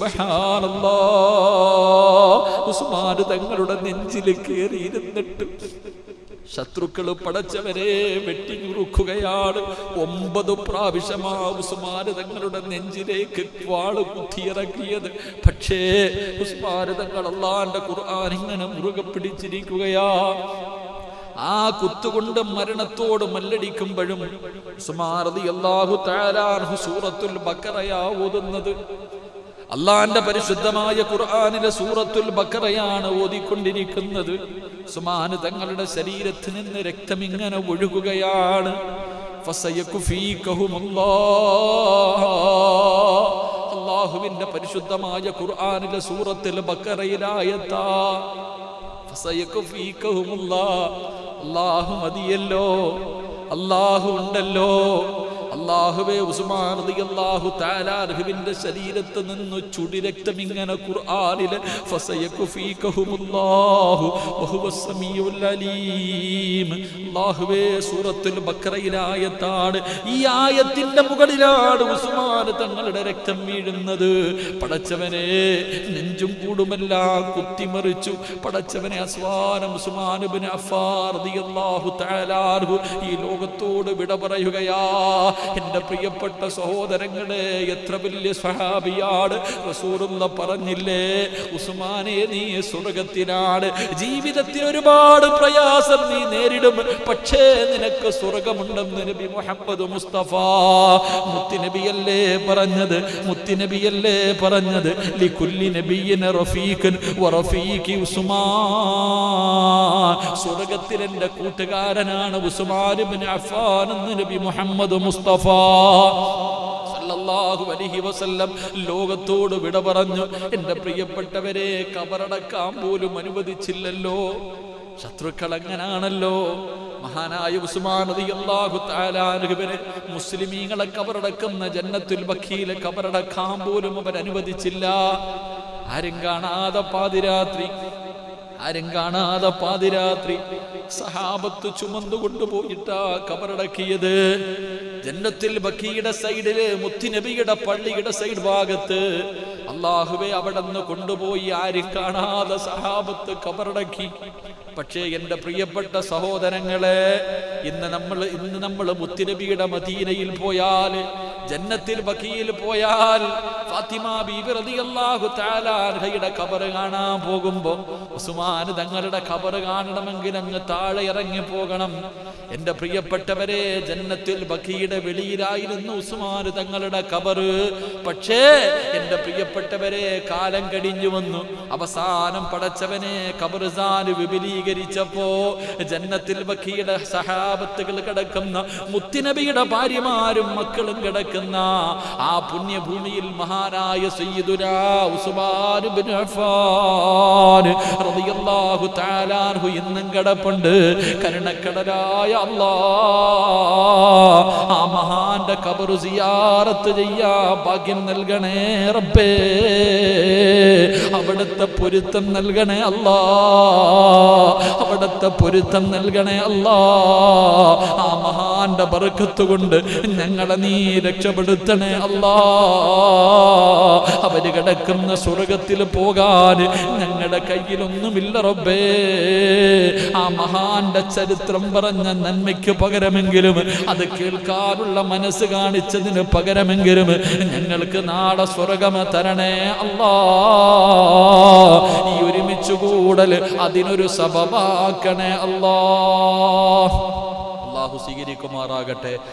സുബ്ഹാനല്ലാഹ്. ഉസ്മാൻ തങ്ങളുടെ നെഞ്ചിൽ കയറിയിരുന്നിട്ട് ശത്രുക്കള് പടച്ചവരെ വെട്ടിഞ്ഞുറുക്കുകയാണ്. 9 പ്രാവശ്യമാ ഉസ്മാൻ തങ്ങളുടെ നെഞ്ചിലേക്ക് വാള് കുത്തിയിറക്കിയത്. പക്ഷേ ഉസ്മാൻ തങ്ങൾ അല്ലാഹുവിന്റെ ഖുർആൻ ഇങ്ങനെ മുറുകെ പിടിച്ചിരിക്കുകയാ. ആ കുത്തുകൊണ്ട് മരണത്തോട് മല്ലടിക്കുമ്പോഴും ഉസ്മാൻ റളിയല്ലാഹു തആല അൻഹു സൂറത്തുൽ ബഖറയാ ഓതുന്നത്. അല്ലാഹുവിന്റെ പരിശുദ്ധമായ ഖുർആനിലെ സൂറത്തുൽ ബഖറയാണ് ഓതിക്കൊണ്ടിരിക്കുന്നത്. ഉസ്മാൻ തങ്ങളുടെ ശരീരത്തിൽ നിന്ന് രക്തം ഇങ്ങനെ ഒഴുകുകയാണ്. ഫസയകുഫീകഹുമുല്ലാഹ്. അല്ലാഹുവിന്റെ പരിശുദ്ധമായ ഖുർആനിലെ സൂറത്തുൽ ബഖറയിലായത്താ ഫസയകുഫീകഹുമുല്ലാഹ്. അല്ലാഹു മതിയല്ലോ, അല്ലാഹു ഉണ്ടല്ലോ. അല്ലാഹുവേ, ഉസ്മാൻ റളിയല്ലാഹു തആല അൻഹുവിന്റെ ശരീരത്തിൽ നിന്ന് ചുടിരക്തം ഇങ്ങനെ ഖുർആനിലെ ഫസയകുഫീകഹുമുല്ലാഹു വഹുവസ് സമീഉൽ അലീം. അല്ലാഹുവേ, സൂറത്തുൽ ബഖറയിലെ ആയത്താണ്. ഈ ആയത്തിന്റെ മുകളിലാണ് ഉസ്മാൻ തങ്ങളുടെ രക്തം വീഴുന്നത്. പടച്ചവനെ, നെഞ്ചും കൂടുമെല്ലാം കുത്തിമറിച്ചു. പടച്ചവനെ, അസ്വാനം ഉസ്മാൻ ഇബ്നു അഫ്ഫാൻ റളിയല്ലാഹു തആല അൻഹു ഈ ലോകത്തോട് വിട പറയുകയാ. എന്റെ പ്രിയപ്പെട്ട സഹോദരങ്ങളെ, എത്ര വലിയ സ്വഹാബിയാണ്. റസൂലുള്ളാഹി പറഞ്ഞില്ലേ, ഉസ്മാനെ നീ സ്വർഗത്തിലാണ്. ജീവിതത്തിൽ ഒരുപാട് പ്രയാസം നീ നേരിടും, പക്ഷേ നിനക്ക് സ്വർഗമുണ്ടെന്ന് നബി മുഹമ്മദ് മുസ്തഫ മുത്തുനബിയല്ലേ പറഞ്ഞത്. മുത്തുനബിയല്ലേ പറഞ്ഞത്, ലികുല്ലി നബിയിൻ റഫീഖൻ വറഫീഖി ഉസ്മാൻ. സ്വർഗത്തിൽ എന്റെ കൂട്ടുകാരനാണ് ഉസ്മാൻ ഇബ്നു അഫ്ഫാൻ എന്ന് നബി മുഹമ്മദ് മുസ്തഫ സല്ലല്ലാഹു അലൈഹി വസല്ലം ലോകത്തോട് വിട പറഞ്ഞു. എന്റെ പ്രിയപ്പെട്ടവരെ, കബറടക്കാൻ പോലും അനുവദിച്ചില്ലല്ലോ. ശത്രുക്കൾ അങ്ങനാണല്ലോ. മഹാനായ ഉസ്മാൻ റളിയല്ലാഹു തആല അൻഹുവിനെ മുസ്ലിമീങ്ങളെ കബറടക്കുന്ന ജന്നത്തുൽ ബഖീലെ കബറടക്കാൻ പോലും അവർ അനുവദിച്ചില്ല. ആരും കാണാതെ പാതിരാത്രി സഹാബത്ത് ചുമന്നു കൊണ്ടുപോയിട്ടാ കബറടക്കിയത്. ജന്നത്തുൽ ബഖീയുടെ സൈഡില് മുത്തുനബിയുടെ പള്ളിയുടെ സൈഡ് ഭാഗത്ത് അല്ലാഹുവേ അവിടെ നിന്ന് കൊണ്ടുപോയി ആരും കാണാതെ സഹാബത്ത് കബറടക്കി. പക്ഷേ എന്റെ പ്രിയപ്പെട്ട സഹോദരങ്ങളെ, ഇന്ന് നമ്മൾ മുത്തുനബിയുടെ മദീനയിൽ പോയാൽ, ജന്നത്തുൽ ബഖീയിൽ പോയാൽ, ഫാത്തിമ ബീബി റളിയല്ലാഹു തആല അൻഹയുടെ ഖബർ കാണാൻ പോകുമ്പോൾ ഉസ്മാൻ തങ്ങളുടെ ഖബർ കാണണമെങ്കിൽ അങ്ങ് താഴെ ഇറങ്ങി പോകണം. എന്റെ പ്രിയപ്പെട്ടവരെ, ജന്നത്തുൽ ബഖീയുടെ വെളിയിലായിരുന്നു ഉസ്മാൻ തങ്ങളുടെ ഖബർ. പക്ഷേ എന്റെ പ്രിയപ്പെട്ടവരെ, കാലം കഴിഞ്ഞു വന്നു. അവസാനം പടച്ചവനെ ഖബർസ്ഥാൻ വിപുലീകരിച്ചപ്പോ ജന്നത്തുൽ ബഖീയുടെ സഹാബത്തുകൾ കിടക്കുന്ന, മുത്തുനബിയുടെ ഭാര്യമാരും മക്കളും കിടക്കുന്ന ആ പുണ്യഭൂമിയിൽ മഹാനായ സയ്യിദുനാ ഉസ്മാൻ ഇബ്നു അഫ്ഫാൻ റളിയല്ലാഹു തആല അൻഹു ഇന്നും കിടപ്പുണ്ട്. കരുണക്കടലായ അല്ലാഹ്, ആ മഹാന്റെ ഖബർ സിയാറത്ത് ചെയ്യാൻ ഭാഗ്യം നൽകണേ റബ്ബേ. അവിടുത്തെ പൊരുത്തം നൽകണേ അല്ലാഹ്, അവിടുത്തെ പൊരുത്തം നൽകണേ അല്ലാഹ്. ആ മഹാ മഹാന്റെ ബർക്കത്ത് കൊണ്ട് ഞങ്ങളെ നീ രക്ഷപ്പെടുത്തണേ അല്ലാ. അവര് കിടക്കുന്ന സ്വർഗത്തിൽ പോകാൻ ഞങ്ങളുടെ കയ്യിലൊന്നുമില്ല റബ്ബേ. ആ മഹാന്റെ ചരിത്രം പറഞ്ഞ നന്മയ്ക്ക് പകരമെങ്കിലും, അത് കേൾക്കാനുള്ള മനസ്സ് കാണിച്ചതിന് പകരമെങ്കിലും ഞങ്ങൾക്ക് നാളെ സ്വർഗം തരണേ അല്ലാ. ഈ ഒരുമിച്ച് കൂടൽ അതിനൊരു സബബാക്കണേ അല്ലാ. അല്ലാഹു സ്വീകരിക്കുമാറാകട്ടെ.